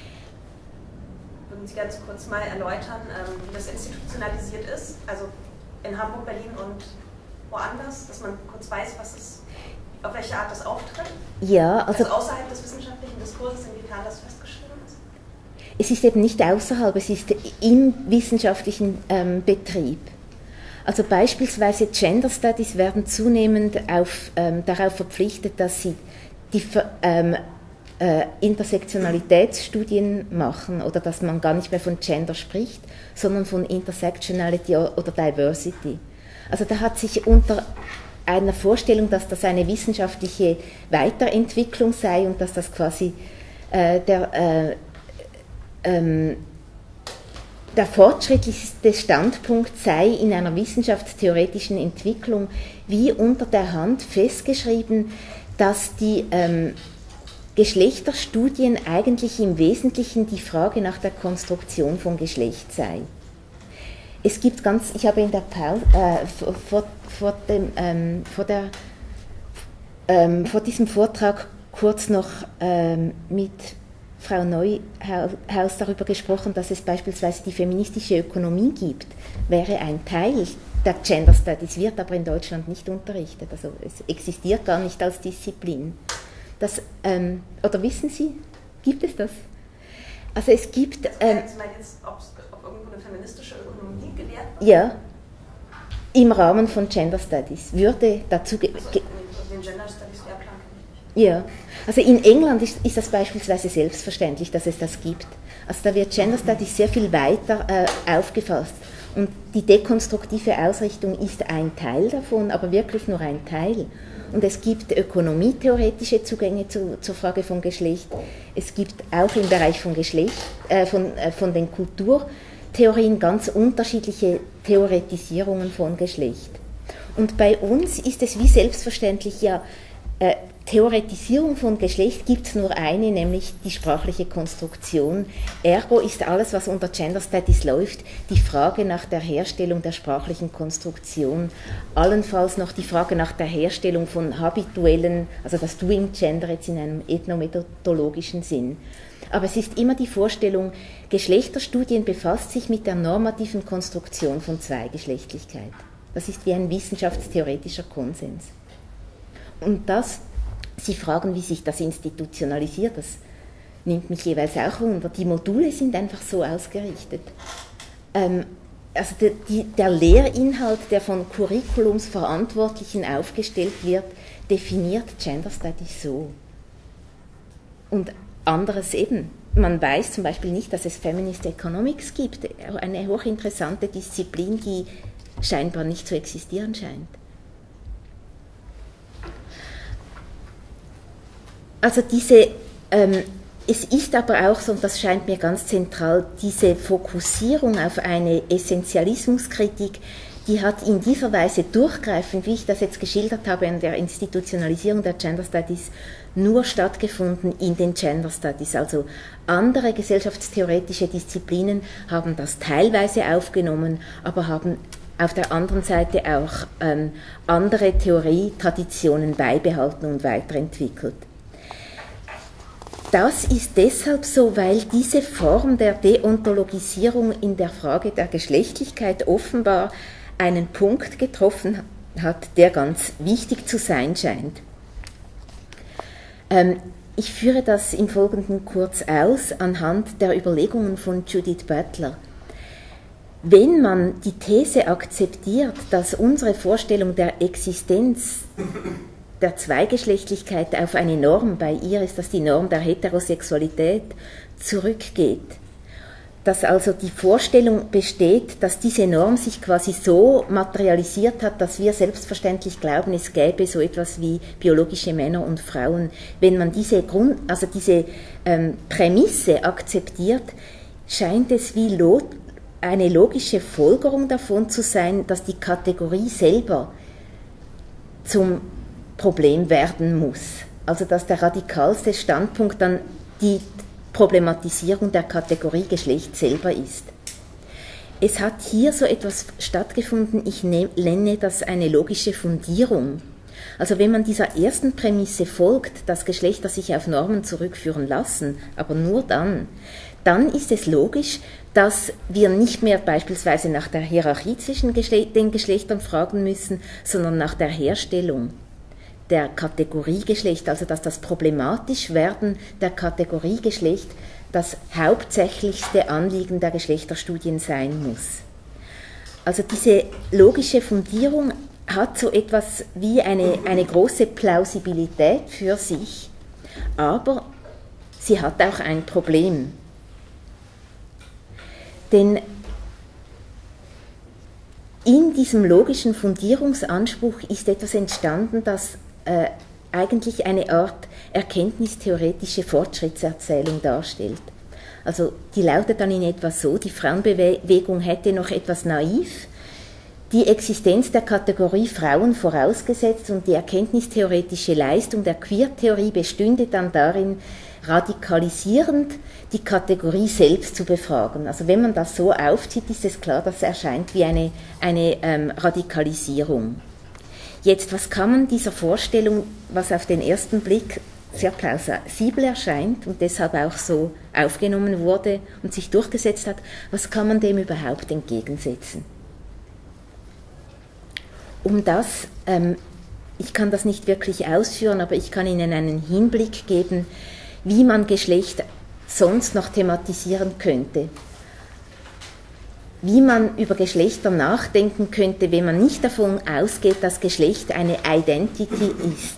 Würden Sie ganz kurz mal erläutern, wie das institutionalisiert ist, also in Hamburg, Berlin und woanders, dass man kurz weiß, was es, auf welche Art das auftritt? Ja, also, also außerhalb des wissenschaftlichen Diskurses, inwiefern das festgeschrieben ist? Es ist eben nicht außerhalb, es ist im wissenschaftlichen ähm, Betrieb. Also beispielsweise Gender Studies werden zunehmend auf, ähm, darauf verpflichtet, dass sie die ähm, äh, Intersektionalitätsstudien machen oder dass man gar nicht mehr von Gender spricht, sondern von Intersectionality oder Diversity. Also da hat sich unter einer Vorstellung, dass das eine wissenschaftliche Weiterentwicklung sei und dass das quasi äh, der, äh, ähm, der fortschrittlichste Standpunkt sei in einer wissenschaftstheoretischen Entwicklung, wie unter der Hand festgeschrieben, dass die ähm, Geschlechterstudien eigentlich im Wesentlichen die Frage nach der Konstruktion von Geschlecht sei. Es gibt ganz, ich habe in der Pause, äh, vor, vor, dem, ähm, vor, der, ähm, vor diesem Vortrag kurz noch ähm, mit Frau Neuhaus darüber gesprochen, dass es beispielsweise die feministische Ökonomie gibt, wäre ein Teil der Gender Studies, wird aber in Deutschland nicht unterrichtet, also es existiert gar nicht als Disziplin. Das, ähm, oder wissen Sie, gibt es das? Also es gibt... Ähm, Sie meinen jetzt, ob irgendwo eine feministische Ökonomie gelehrt wird? Ja, im Rahmen von Gender Studies würde dazu... Ge also, den Gender Studies Lehrplan kenne ich nicht. Ja, also in England ist, ist das beispielsweise selbstverständlich, dass es das gibt. Also da wird Gender Studies sehr viel weiter äh, aufgefasst. Und die dekonstruktive Ausrichtung ist ein Teil davon, aber wirklich nur ein Teil. Und es gibt ökonomietheoretische Zugänge zu, zur Frage von Geschlecht. Es gibt auch im Bereich von Geschlecht, äh, von, äh, von den Kulturtheorien ganz unterschiedliche Theoretisierungen von Geschlecht. Und bei uns ist es wie selbstverständlich, ja, äh, Theoretisierung von Geschlecht gibt es nur eine, nämlich die sprachliche Konstruktion. Ergo ist alles, was unter Gender Studies läuft, die Frage nach der Herstellung der sprachlichen Konstruktion, allenfalls noch die Frage nach der Herstellung von habituellen, also das Doing Gender jetzt in einem ethnomethodologischen Sinn. Aber es ist immer die Vorstellung, Geschlechterstudien befasst sich mit der normativen Konstruktion von Zweigeschlechtlichkeit. Das ist wie ein wissenschaftstheoretischer Konsens. Und das, Sie fragen, wie sich das institutionalisiert, das nimmt mich jeweils auch wunder. Die Module sind einfach so ausgerichtet. Ähm, also der, die, der Lehrinhalt, der von Curriculumsverantwortlichen aufgestellt wird, definiert Gender Studies so. und anderes eben. Man weiß zum Beispiel nicht, dass es Feminist Economics gibt, eine hochinteressante Disziplin, die scheinbar nicht zu existieren scheint. Also diese, ähm, es ist aber auch so, und das scheint mir ganz zentral, diese Fokussierung auf eine Essentialismuskritik, die hat in dieser Weise durchgreifend, wie ich das jetzt geschildert habe, an der Institutionalisierung der Gender Studies nur stattgefunden in den Gender Studies. Also andere gesellschaftstheoretische Disziplinen haben das teilweise aufgenommen, aber haben auf der anderen Seite auch ähm, andere Theorietraditionen beibehalten und weiterentwickelt. Das ist deshalb so, weil diese Form der Deontologisierung in der Frage der Geschlechtlichkeit offenbar einen Punkt getroffen hat, der ganz wichtig zu sein scheint. Ähm, ich führe das im Folgenden kurz aus anhand der Überlegungen von Judith Butler. Wenn man die These akzeptiert, dass unsere Vorstellung der Existenz der Zweigeschlechtlichkeit auf eine Norm, bei ihr ist das die Norm der Heterosexualität, zurückgeht, dass also die Vorstellung besteht, dass diese Norm sich quasi so materialisiert hat, dass wir selbstverständlich glauben, es gäbe so etwas wie biologische Männer und Frauen. Wenn man diese, Grund, also diese ähm, Prämisse akzeptiert, scheint es wie lo- eine logische Folgerung davon zu sein, dass die Kategorie selber zum Problem werden muss. Also dass der radikalste Standpunkt dann die Problematisierung der Kategorie Geschlecht selber ist. Es hat hier so etwas stattgefunden, ich nenne das eine logische Fundierung. Also wenn man dieser ersten Prämisse folgt, dass Geschlechter sich auf Normen zurückführen lassen, aber nur dann, dann ist es logisch, dass wir nicht mehr beispielsweise nach der Hierarchie zwischen den Geschlechtern fragen müssen, sondern nach der Herstellung der Kategorie Geschlecht, also dass das problematisch werden der Kategorie Geschlecht das hauptsächlichste Anliegen der Geschlechterstudien sein muss. Also diese logische Fundierung hat so etwas wie eine, eine große Plausibilität für sich, aber sie hat auch ein Problem. Denn in diesem logischen Fundierungsanspruch ist etwas entstanden, das äh, eigentlich eine Art erkenntnistheoretische Fortschrittserzählung darstellt. Also die lautet dann in etwa so, die Frauenbewegung hätte noch etwas naiv die Existenz der Kategorie Frauen vorausgesetzt und die erkenntnistheoretische Leistung der Queer-Theorie bestünde dann darin, radikalisierend die Kategorie selbst zu befragen. Also wenn man das so aufzieht, ist es klar, das erscheint wie eine, eine ähm, Radikalisierung. Jetzt, was kann man dieser Vorstellung, was auf den ersten Blick sehr plausibel erscheint und deshalb auch so aufgenommen wurde und sich durchgesetzt hat, was kann man dem überhaupt entgegensetzen? Um das, ähm, ich kann das nicht wirklich ausführen, aber ich kann Ihnen einen Hinblick geben, wie man Geschlecht sonst noch thematisieren könnte. Wie man über Geschlechter nachdenken könnte, wenn man nicht davon ausgeht, dass Geschlecht eine Identity ist.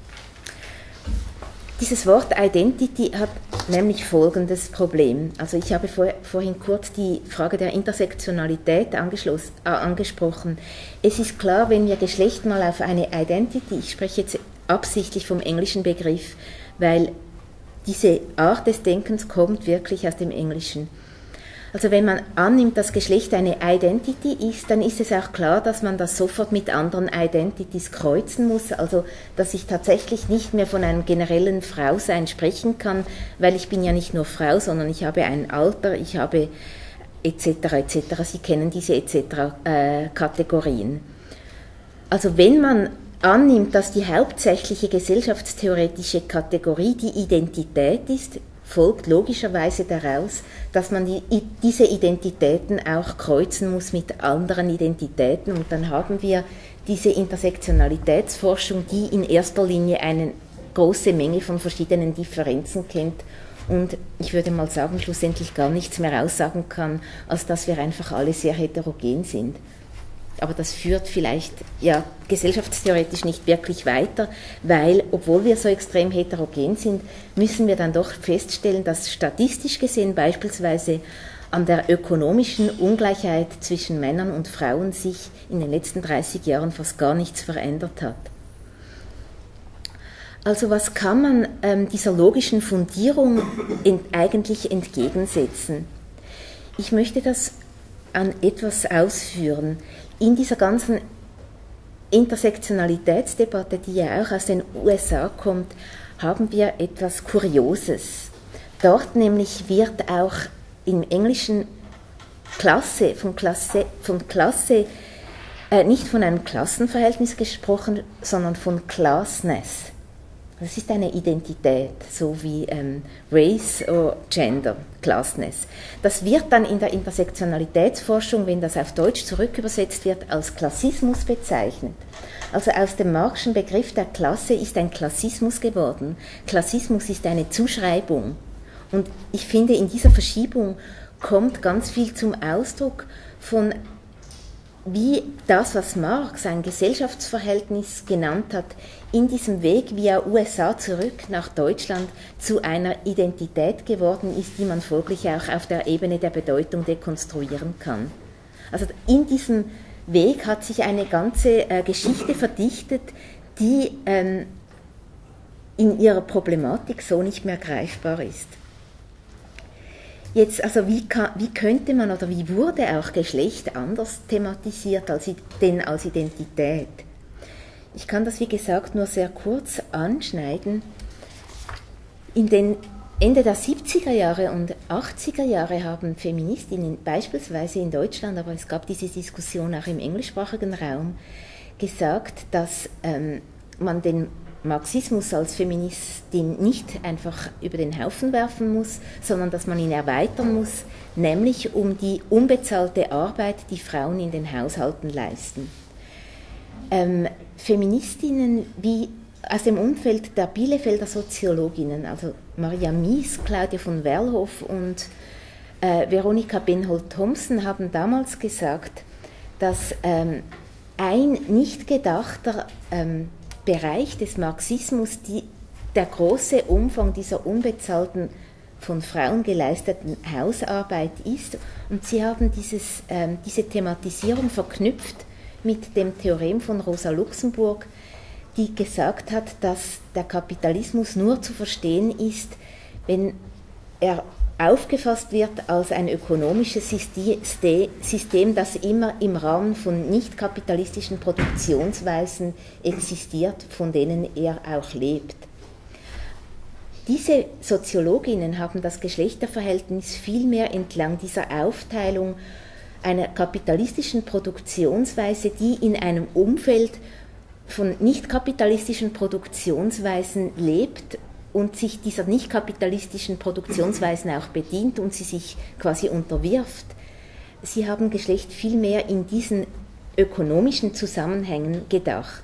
Dieses Wort Identity hat nämlich folgendes Problem. Also ich habe vor, vorhin kurz die Frage der Intersektionalität angeschlossen, äh, angesprochen. Es ist klar, wenn wir Geschlecht mal auf eine Identity, ich spreche jetzt absichtlich vom englischen Begriff, weil diese Art des Denkens kommt wirklich aus dem Englischen. Also wenn man annimmt, dass Geschlecht eine Identity ist, dann ist es auch klar, dass man das sofort mit anderen Identities kreuzen muss, also dass ich tatsächlich nicht mehr von einem generellen Frausein sprechen kann, weil ich bin ja nicht nur Frau, sondern ich habe ein Alter, ich habe et cetera et cetera. Sie kennen diese et cetera äh, Kategorien. Also wenn man annimmt, dass die hauptsächliche gesellschaftstheoretische Kategorie die Identität ist, folgt logischerweise daraus, dass man die, diese Identitäten auch kreuzen muss mit anderen Identitäten und dann haben wir diese Intersektionalitätsforschung, die in erster Linie eine große Menge von verschiedenen Differenzen kennt und ich würde mal sagen, schlussendlich gar nichts mehr aussagen kann, als dass wir einfach alle sehr heterogen sind. Aber das führt vielleicht ja, gesellschaftstheoretisch nicht wirklich weiter, weil, obwohl wir so extrem heterogen sind, müssen wir dann doch feststellen, dass statistisch gesehen beispielsweise an der ökonomischen Ungleichheit zwischen Männern und Frauen sich in den letzten dreißig Jahren fast gar nichts verändert hat. Also was kann man ähm, dieser logischen Fundierung ent- eigentlich entgegensetzen? Ich möchte das an etwas ausführen. In dieser ganzen Intersektionalitätsdebatte, die ja auch aus den U S A kommt, haben wir etwas Kurioses. Dort nämlich wird auch im Englischen Klasse, von Klasse, von Klasse äh, nicht von einem Klassenverhältnis gesprochen, sondern von Classness. Das ist eine Identität, so wie ähm, Race oder Gender, Classness. Das wird dann in der Intersektionalitätsforschung, wenn das auf Deutsch zurückübersetzt wird, als Klassismus bezeichnet. Also aus dem Marxischen Begriff der Klasse ist ein Klassismus geworden. Klassismus ist eine Zuschreibung. Und ich finde, in dieser Verschiebung kommt ganz viel zum Ausdruck von wie das, was Marx ein Gesellschaftsverhältnis genannt hat, in diesem Weg via U S A zurück nach Deutschland zu einer Identität geworden ist, die man folglich auch auf der Ebene der Bedeutung dekonstruieren kann. Also in diesem Weg hat sich eine ganze äh, Geschichte verdichtet, die ähm, in ihrer Problematik so nicht mehr greifbar ist. Jetzt, also wie, kann, wie könnte man oder wie wurde auch Geschlecht anders thematisiert als, denn als Identität? Ich kann das, wie gesagt, nur sehr kurz anschneiden. In den Ende der siebziger Jahre und achtziger Jahre haben Feministinnen beispielsweise in Deutschland, aber es gab diese Diskussion auch im englischsprachigen Raum, gesagt, dass ähm, man den Marxismus als Feministin nicht einfach über den Haufen werfen muss, sondern dass man ihn erweitern muss, nämlich um die unbezahlte Arbeit, die Frauen in den Haushalten leisten. Ähm, Feministinnen wie aus dem Umfeld der Bielefelder Soziologinnen, also Maria Mies, Claudia von Werlhof und äh, Veronika Benhold-Thompson haben damals gesagt, dass ähm, ein nicht gedachter ähm, Bereich des Marxismus die, der große Umfang dieser unbezahlten, von Frauen geleisteten Hausarbeit ist. Und sie haben dieses, ähm, diese Thematisierung verknüpft mit dem Theorem von Rosa Luxemburg, die gesagt hat, dass der Kapitalismus nur zu verstehen ist, wenn er aufgefasst wird als ein ökonomisches System, das immer im Rahmen von nicht kapitalistischen Produktionsweisen existiert, von denen er auch lebt. Diese Soziologinnen haben das Geschlechterverhältnis vielmehr entlang dieser Aufteilung einer kapitalistischen Produktionsweise, die in einem Umfeld von nicht kapitalistischen Produktionsweisen lebt und sich dieser nicht kapitalistischen Produktionsweisen auch bedient und sie sich quasi unterwirft. Sie haben Geschlecht viel mehr in diesen ökonomischen Zusammenhängen gedacht.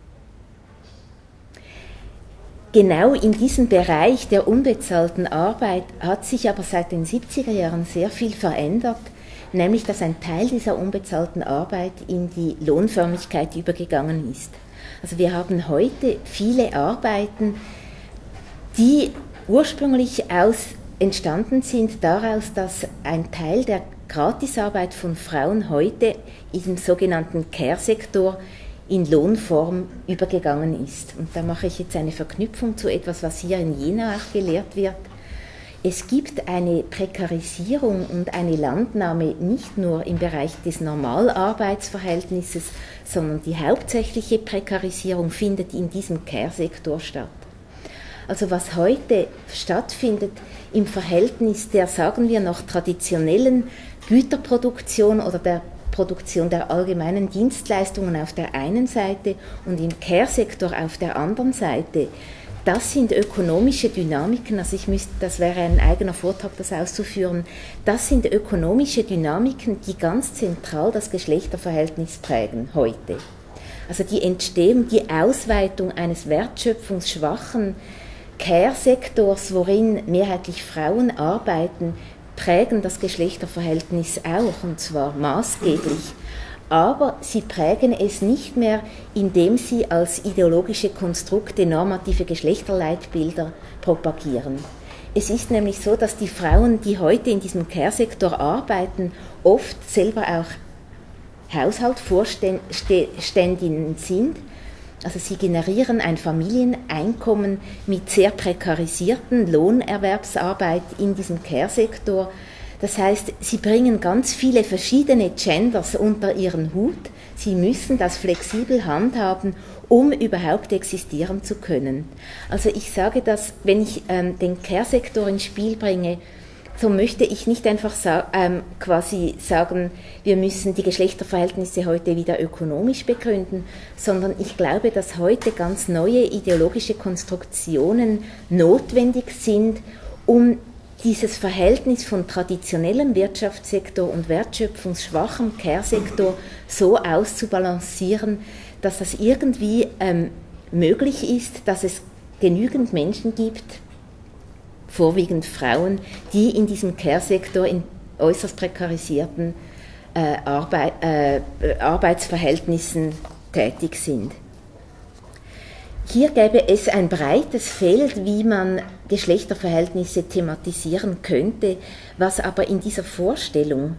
Genau in diesem Bereich der unbezahlten Arbeit hat sich aber seit den siebziger Jahren sehr viel verändert, nämlich dass ein Teil dieser unbezahlten Arbeit in die Lohnförmigkeit übergegangen ist. Also wir haben heute viele Arbeiten, die ursprünglich aus, entstanden sind daraus, dass ein Teil der Gratisarbeit von Frauen heute im sogenannten Care-Sektor in Lohnform übergegangen ist. Und da mache ich jetzt eine Verknüpfung zu etwas, was hier in Jena auch gelehrt wird. Es gibt eine Prekarisierung und eine Landnahme nicht nur im Bereich des Normalarbeitsverhältnisses, sondern die hauptsächliche Prekarisierung findet in diesem Care-Sektor statt. Also was heute stattfindet im Verhältnis der, sagen wir noch, traditionellen Güterproduktion oder der Produktion der allgemeinen Dienstleistungen auf der einen Seite und im Care-Sektor auf der anderen Seite, das sind ökonomische Dynamiken, also ich müsste, das wäre ein eigener Vortrag, das auszuführen, das sind ökonomische Dynamiken, die ganz zentral das Geschlechterverhältnis prägen heute. Also die Entstehung, die Ausweitung eines wertschöpfungsschwachen Care-Sektors, worin mehrheitlich Frauen arbeiten, prägen das Geschlechterverhältnis auch, und zwar maßgeblich. aber sie prägen es nicht mehr, indem sie als ideologische Konstrukte normative Geschlechterleitbilder propagieren. Es ist nämlich so, dass die Frauen, die heute in diesem Care-Sektor arbeiten, oft selber auch Haushaltsvorständinnen sind. Also sie generieren ein Familieneinkommen mit sehr prekarisierten Lohnerwerbsarbeit in diesem Care-Sektor. Das heißt, sie bringen ganz viele verschiedene Genders unter ihren Hut. Sie müssen das flexibel handhaben, um überhaupt existieren zu können. Also ich sage das, wenn ich ähm, den Care-Sektor ins Spiel bringe, so möchte ich nicht einfach sa- ähm, quasi sagen, wir müssen die Geschlechterverhältnisse heute wieder ökonomisch begründen, sondern ich glaube, dass heute ganz neue ideologische Konstruktionen notwendig sind, um dieses Verhältnis von traditionellem Wirtschaftssektor und wertschöpfungsschwachem Care-Sektor so auszubalancieren, dass das irgendwie ähm, möglich ist, dass es genügend Menschen gibt, vorwiegend Frauen, die in diesem Care-Sektor in äußerst prekarisierten äh, Arbeit, äh, Arbeitsverhältnissen tätig sind. Hier gäbe es ein breites Feld, wie man Geschlechterverhältnisse thematisieren könnte, was aber in dieser Vorstellung,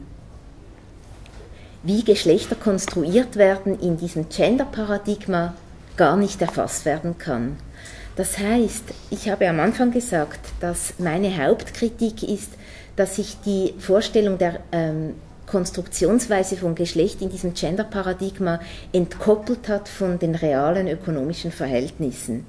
wie Geschlechter konstruiert werden, in diesem Gender-Paradigma gar nicht erfasst werden kann. Das heißt, ich habe am Anfang gesagt, dass meine Hauptkritik ist, dass sich die Vorstellung der ähm, Konstruktionsweise von Geschlecht in diesem Gender-Paradigma entkoppelt hat von den realen ökonomischen Verhältnissen.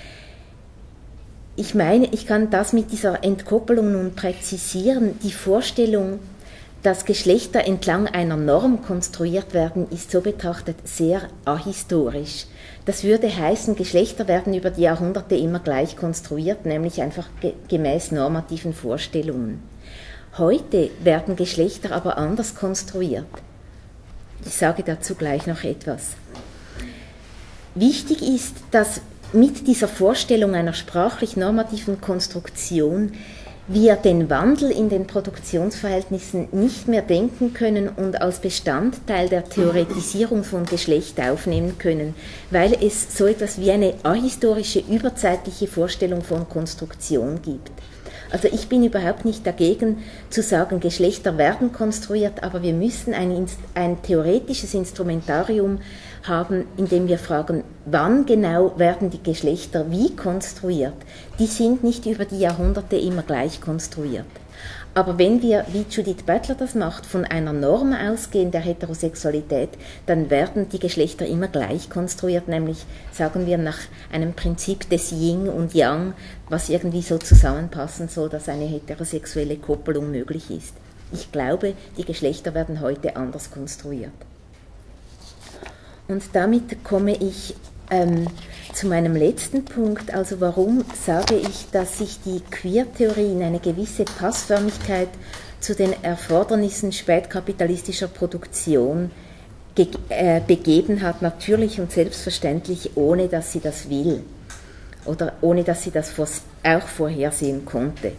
Ich meine, ich kann das mit dieser Entkoppelung nun präzisieren. Die Vorstellung, dass Geschlechter entlang einer Norm konstruiert werden, ist so betrachtet sehr ahistorisch. Das würde heißen, Geschlechter werden über die Jahrhunderte immer gleich konstruiert, nämlich einfach ge- gemäß normativen Vorstellungen. Heute werden Geschlechter aber anders konstruiert. Ich sage dazu gleich noch etwas. Wichtig ist, dass mit dieser Vorstellung einer sprachlich normativen Konstruktion wir den Wandel in den Produktionsverhältnissen nicht mehr denken können und als Bestandteil der Theoretisierung von Geschlecht aufnehmen können, weil es so etwas wie eine ahistorische, überzeitliche Vorstellung von Konstruktion gibt. Also ich bin überhaupt nicht dagegen zu sagen, Geschlechter werden konstruiert, aber wir müssen ein, ein theoretisches Instrumentarium haben, in dem wir fragen, wann genau werden die Geschlechter wie konstruiert. Die sind nicht über die Jahrhunderte immer gleich konstruiert. Aber wenn wir, wie Judith Butler das macht, von einer Norm ausgehen der Heterosexualität, dann werden die Geschlechter immer gleich konstruiert, nämlich, sagen wir, nach einem Prinzip des Yin und Yang, was irgendwie so zusammenpassen soll, dass eine heterosexuelle Koppelung möglich ist. Ich glaube, die Geschlechter werden heute anders konstruiert. Und damit komme ich ähm, zu meinem letzten Punkt, also warum sage ich, dass sich die Queer-Theorie in eine gewisse Passförmigkeit zu den Erfordernissen spätkapitalistischer Produktion ge- äh, begeben hat, natürlich und selbstverständlich, ohne dass sie das will oder ohne dass sie das vor- auch vorhersehen konnte.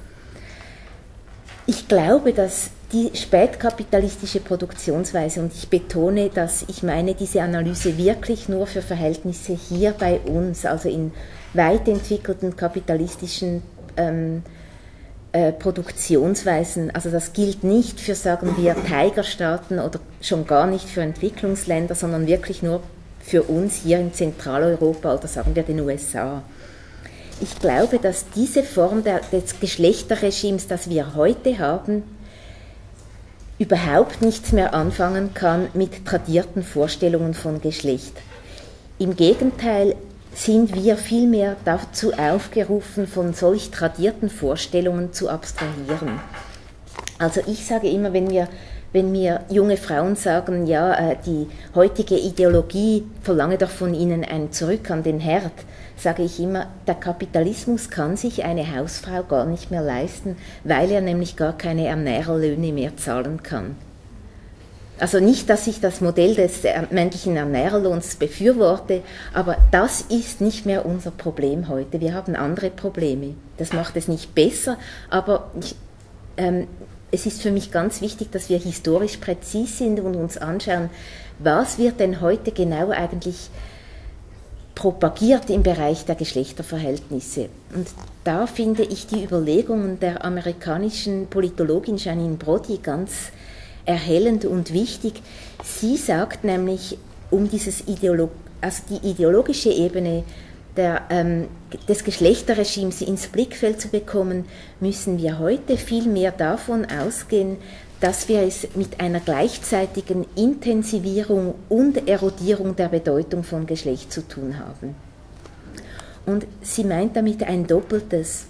Ich glaube, dass die spätkapitalistische Produktionsweise, und ich betone, dass ich meine diese Analyse wirklich nur für Verhältnisse hier bei uns, also in weit entwickelten kapitalistischen ähm, äh, Produktionsweisen, also das gilt nicht für, sagen wir, Tigerstaaten oder schon gar nicht für Entwicklungsländer, sondern wirklich nur für uns hier in Zentraleuropa oder sagen wir den U S A. Ich glaube, dass diese Form der, des Geschlechterregimes, das wir heute haben, überhaupt nichts mehr anfangen kann mit tradierten Vorstellungen von Geschlecht. Im Gegenteil sind wir vielmehr dazu aufgerufen, von solch tradierten Vorstellungen zu abstrahieren. Also ich sage immer, wenn wir Wenn mir junge Frauen sagen, ja, die heutige Ideologie verlange doch von ihnen ein Zurück an den Herd, sage ich immer, der Kapitalismus kann sich eine Hausfrau gar nicht mehr leisten, weil er nämlich gar keine Ernährerlöhne mehr zahlen kann. Also nicht, dass ich das Modell des männlichen Ernährerlohns befürworte, aber das ist nicht mehr unser Problem heute. Wir haben andere Probleme. Das macht es nicht besser, aber ich, ähm, es ist für mich ganz wichtig, dass wir historisch präzis sind und uns anschauen, was wird denn heute genau eigentlich propagiert im Bereich der Geschlechterverhältnisse. Und da finde ich die Überlegungen der amerikanischen Politologin Janine Brody ganz erhellend und wichtig. Sie sagt nämlich, um dieses Ideolo- also die ideologische Ebene der, ähm, des Geschlechterregimes ins Blickfeld zu bekommen, müssen wir heute viel mehr davon ausgehen, dass wir es mit einer gleichzeitigen Intensivierung und Erodierung der Bedeutung von Geschlecht zu tun haben. Und sie meint damit ein Doppeltes.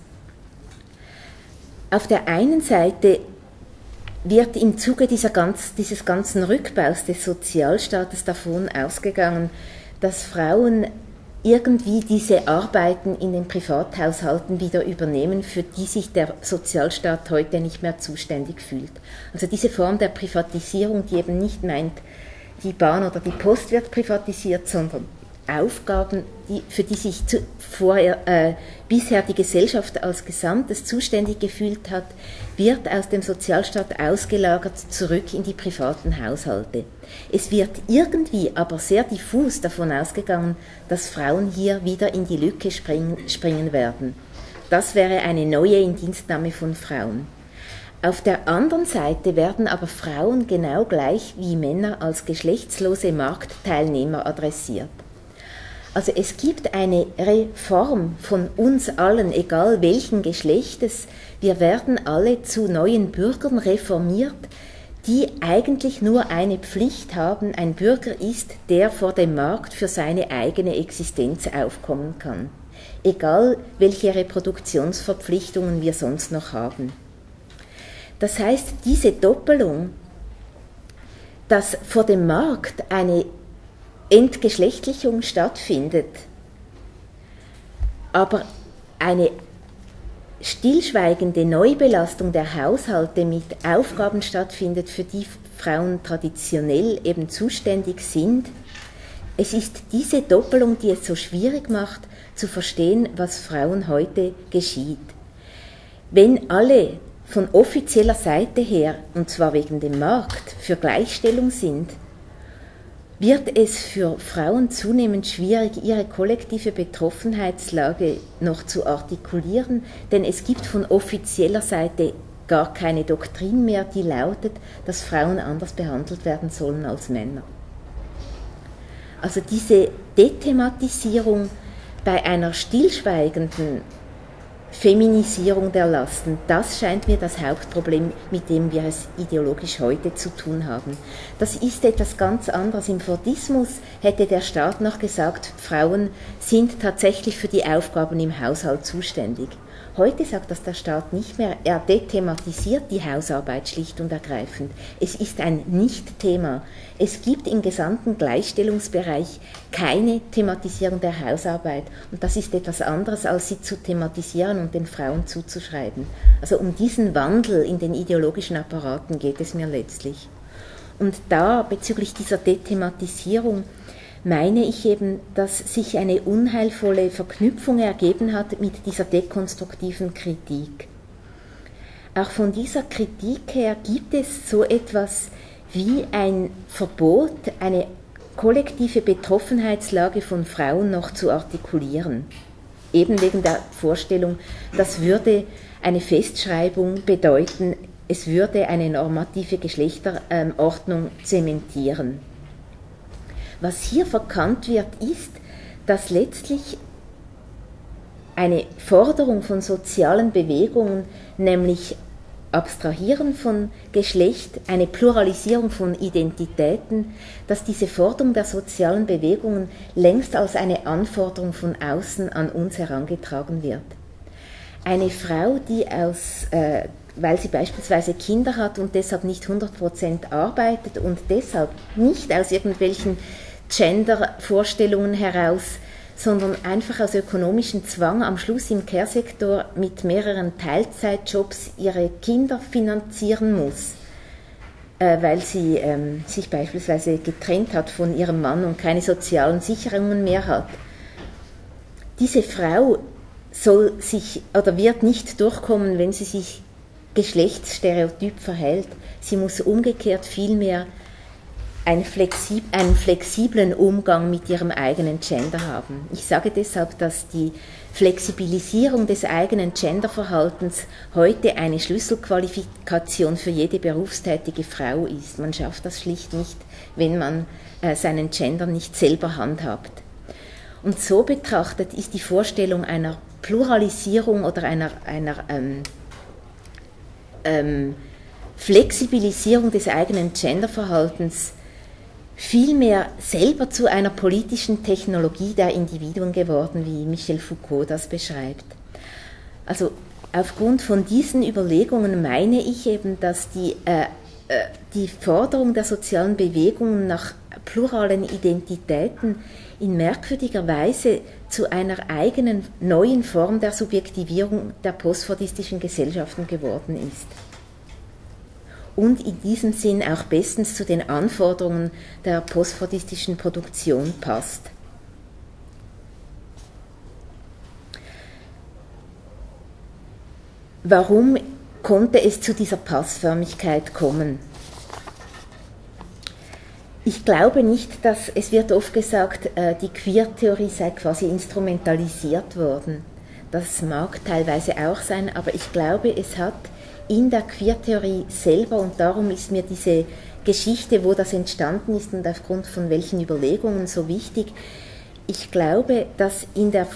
Auf der einen Seite wird im Zuge dieser ganz, dieses ganzen Rückbaus des Sozialstaates davon ausgegangen, dass Frauen irgendwie diese Arbeiten in den Privathaushalten wieder übernehmen, für die sich der Sozialstaat heute nicht mehr zuständig fühlt. Also diese Form der Privatisierung, die eben nicht meint, die Bahn oder die Post wird privatisiert, sondern Aufgaben, die, für die sich zu, vorher, äh, bisher die Gesellschaft als Gesamtes zuständig gefühlt hat, wird aus dem Sozialstaat ausgelagert zurück in die privaten Haushalte. Es wird irgendwie, aber sehr diffus davon ausgegangen, dass Frauen hier wieder in die Lücke springen, springen werden. Das wäre eine neue Indienstnahme von Frauen. Auf der anderen Seite werden aber Frauen genau gleich wie Männer als geschlechtslose Marktteilnehmer adressiert. Also es gibt eine Reform von uns allen, egal welchen Geschlechtes. Wir werden alle zu neuen Bürgern reformiert, die eigentlich nur eine Pflicht haben. Ein Bürger ist, der vor dem Markt für seine eigene Existenz aufkommen kann. Egal welche Reproduktionsverpflichtungen wir sonst noch haben. Das heißt, diese Doppelung, dass vor dem Markt eine Entgeschlechtlichung stattfindet, aber eine stillschweigende Neubelastung der Haushalte mit Aufgaben stattfindet, für die Frauen traditionell eben zuständig sind. Es ist diese Doppelung, die es so schwierig macht, zu verstehen, was Frauen heute geschieht. Wenn alle von offizieller Seite her, und zwar wegen dem Markt, für Gleichstellung sind, wird es für Frauen zunehmend schwierig, ihre kollektive Betroffenheitslage noch zu artikulieren, denn es gibt von offizieller Seite gar keine Doktrin mehr, die lautet, dass Frauen anders behandelt werden sollen als Männer. Also diese Dethematisierung bei einer stillschweigenden Feminisierung der Lasten, das scheint mir das Hauptproblem, mit dem wir es ideologisch heute zu tun haben. Das ist etwas ganz anderes. Im Fordismus hätte der Staat noch gesagt, Frauen sind tatsächlich für die Aufgaben im Haushalt zuständig. Heute sagt das der Staat nicht mehr. Er dethematisiert die Hausarbeit schlicht und ergreifend. Es ist ein Nicht-Thema. Es gibt im gesamten Gleichstellungsbereich keine Thematisierung der Hausarbeit. Und das ist etwas anderes, als sie zu thematisieren und den Frauen zuzuschreiben. Also um diesen Wandel in den ideologischen Apparaten geht es mir letztlich. Und da bezüglich dieser Dethematisierung meine ich eben, dass sich eine unheilvolle Verknüpfung ergeben hat mit dieser dekonstruktiven Kritik. Auch von dieser Kritik her gibt es so etwas wie ein Verbot, eine kollektive Betroffenheitslage von Frauen noch zu artikulieren. Eben wegen der Vorstellung, das würde eine Festschreibung bedeuten, es würde eine normative Geschlechterordnung zementieren. Was hier verkannt wird, ist, dass letztlich eine Forderung von sozialen Bewegungen, nämlich Abstrahieren von Geschlecht, eine Pluralisierung von Identitäten, dass diese Forderung der sozialen Bewegungen längst als eine Anforderung von außen an uns herangetragen wird. Eine Frau, die aus, äh, weil sie beispielsweise Kinder hat und deshalb nicht hundert Prozent arbeitet und deshalb nicht aus irgendwelchen Gender-Vorstellungen heraus, sondern einfach aus ökonomischem Zwang am Schluss im Care-Sektor mit mehreren Teilzeitjobs ihre Kinder finanzieren muss, äh, weil sie ähm, sich beispielsweise getrennt hat von ihrem Mann und keine sozialen Sicherungen mehr hat. Diese Frau soll sich oder wird nicht durchkommen, wenn sie sich Geschlechtsstereotyp verhält. Sie muss umgekehrt vielmehr einen, flexib einen flexiblen Umgang mit ihrem eigenen Gender haben. Ich sage deshalb, dass die Flexibilisierung des eigenen Genderverhaltens heute eine Schlüsselqualifikation für jede berufstätige Frau ist. Man schafft das schlicht nicht, wenn man äh, seinen Gender nicht selber handhabt. Und so betrachtet ist die Vorstellung einer Pluralisierung oder einer, einer ähm, ähm, Flexibilisierung des eigenen Genderverhaltens vielmehr selber zu einer politischen Technologie der Individuen geworden, wie Michel Foucault das beschreibt. Also aufgrund von diesen Überlegungen meine ich eben, dass die, äh, die Forderung der sozialen Bewegungen nach pluralen Identitäten in merkwürdiger Weise zu einer eigenen neuen Form der Subjektivierung der postfordistischen Gesellschaften geworden ist. Und in diesem Sinn auch bestens zu den Anforderungen der postfordistischen Produktion passt. Warum konnte es zu dieser Passförmigkeit kommen? Ich glaube nicht, dass, es wird oft gesagt, die Queer-Theorie sei quasi instrumentalisiert worden. Das mag teilweise auch sein, aber ich glaube, es hat in der Queer-Theorie selber, und darum ist mir diese Geschichte, wo das entstanden ist und aufgrund von welchen Überlegungen so wichtig, ich glaube, dass in der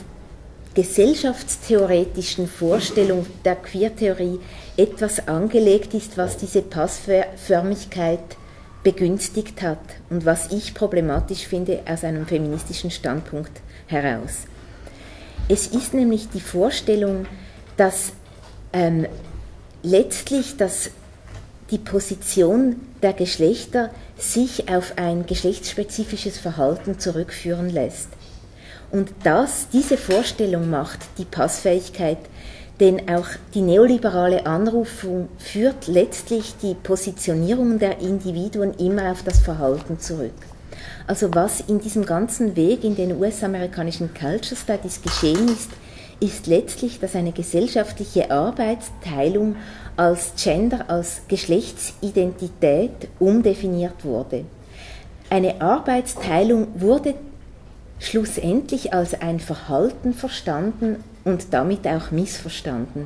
gesellschaftstheoretischen Vorstellung der Queer-Theorie etwas angelegt ist, was diese Passförmigkeit begünstigt hat und was ich problematisch finde aus einem feministischen Standpunkt heraus. Es ist nämlich die Vorstellung, dass ähm, letztlich dass die Position der Geschlechter sich auf ein geschlechtsspezifisches Verhalten zurückführen lässt. Und das, diese Vorstellung macht die Passfähigkeit, denn auch die neoliberale Anrufung führt letztlich die Positionierung der Individuen immer auf das Verhalten zurück. Also was in diesem ganzen Weg in den U S-amerikanischen Culture Studies geschehen ist, ist letztlich, dass eine gesellschaftliche Arbeitsteilung als Gender, als Geschlechtsidentität umdefiniert wurde. Eine Arbeitsteilung wurde schlussendlich als ein Verhalten verstanden und damit auch missverstanden.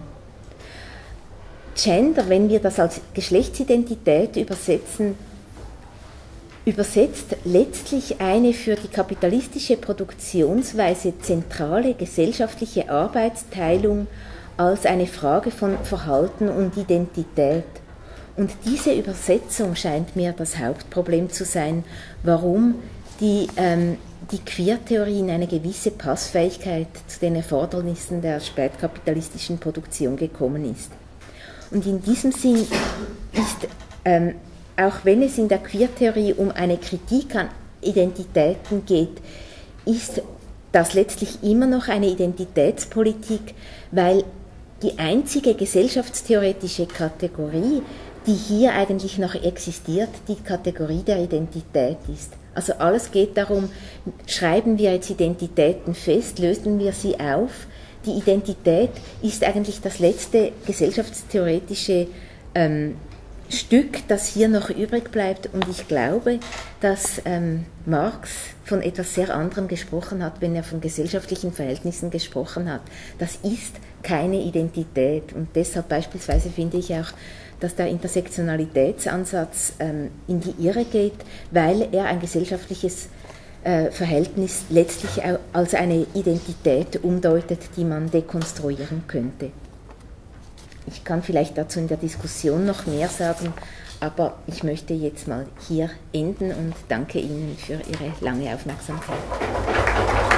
Gender, wenn wir das als Geschlechtsidentität übersetzen, übersetzt letztlich eine für die kapitalistische Produktionsweise zentrale gesellschaftliche Arbeitsteilung als eine Frage von Verhalten und Identität. Und diese Übersetzung scheint mir das Hauptproblem zu sein, warum die, ähm, die Queer-Theorie in eine gewisse Passfähigkeit zu den Erfordernissen der spätkapitalistischen Produktion gekommen ist. Und in diesem Sinn ist ähm, auch wenn es in der Queer-Theorie um eine Kritik an Identitäten geht, ist das letztlich immer noch eine Identitätspolitik, weil die einzige gesellschaftstheoretische Kategorie, die hier eigentlich noch existiert, die Kategorie der Identität ist. Also alles geht darum, schreiben wir jetzt Identitäten fest, lösen wir sie auf. Die Identität ist eigentlich das letzte gesellschaftstheoretische ähm, Stück, das hier noch übrig bleibt, und ich glaube, dass ähm, Marx von etwas sehr anderem gesprochen hat, wenn er von gesellschaftlichen Verhältnissen gesprochen hat. Das ist keine Identität, und deshalb beispielsweise finde ich auch, dass der Intersektionalitätsansatz ähm, in die Irre geht, weil er ein gesellschaftliches äh, Verhältnis letztlich als eine Identität umdeutet, die man dekonstruieren könnte. Ich kann vielleicht dazu in der Diskussion noch mehr sagen, aber ich möchte jetzt mal hier enden und danke Ihnen für Ihre lange Aufmerksamkeit.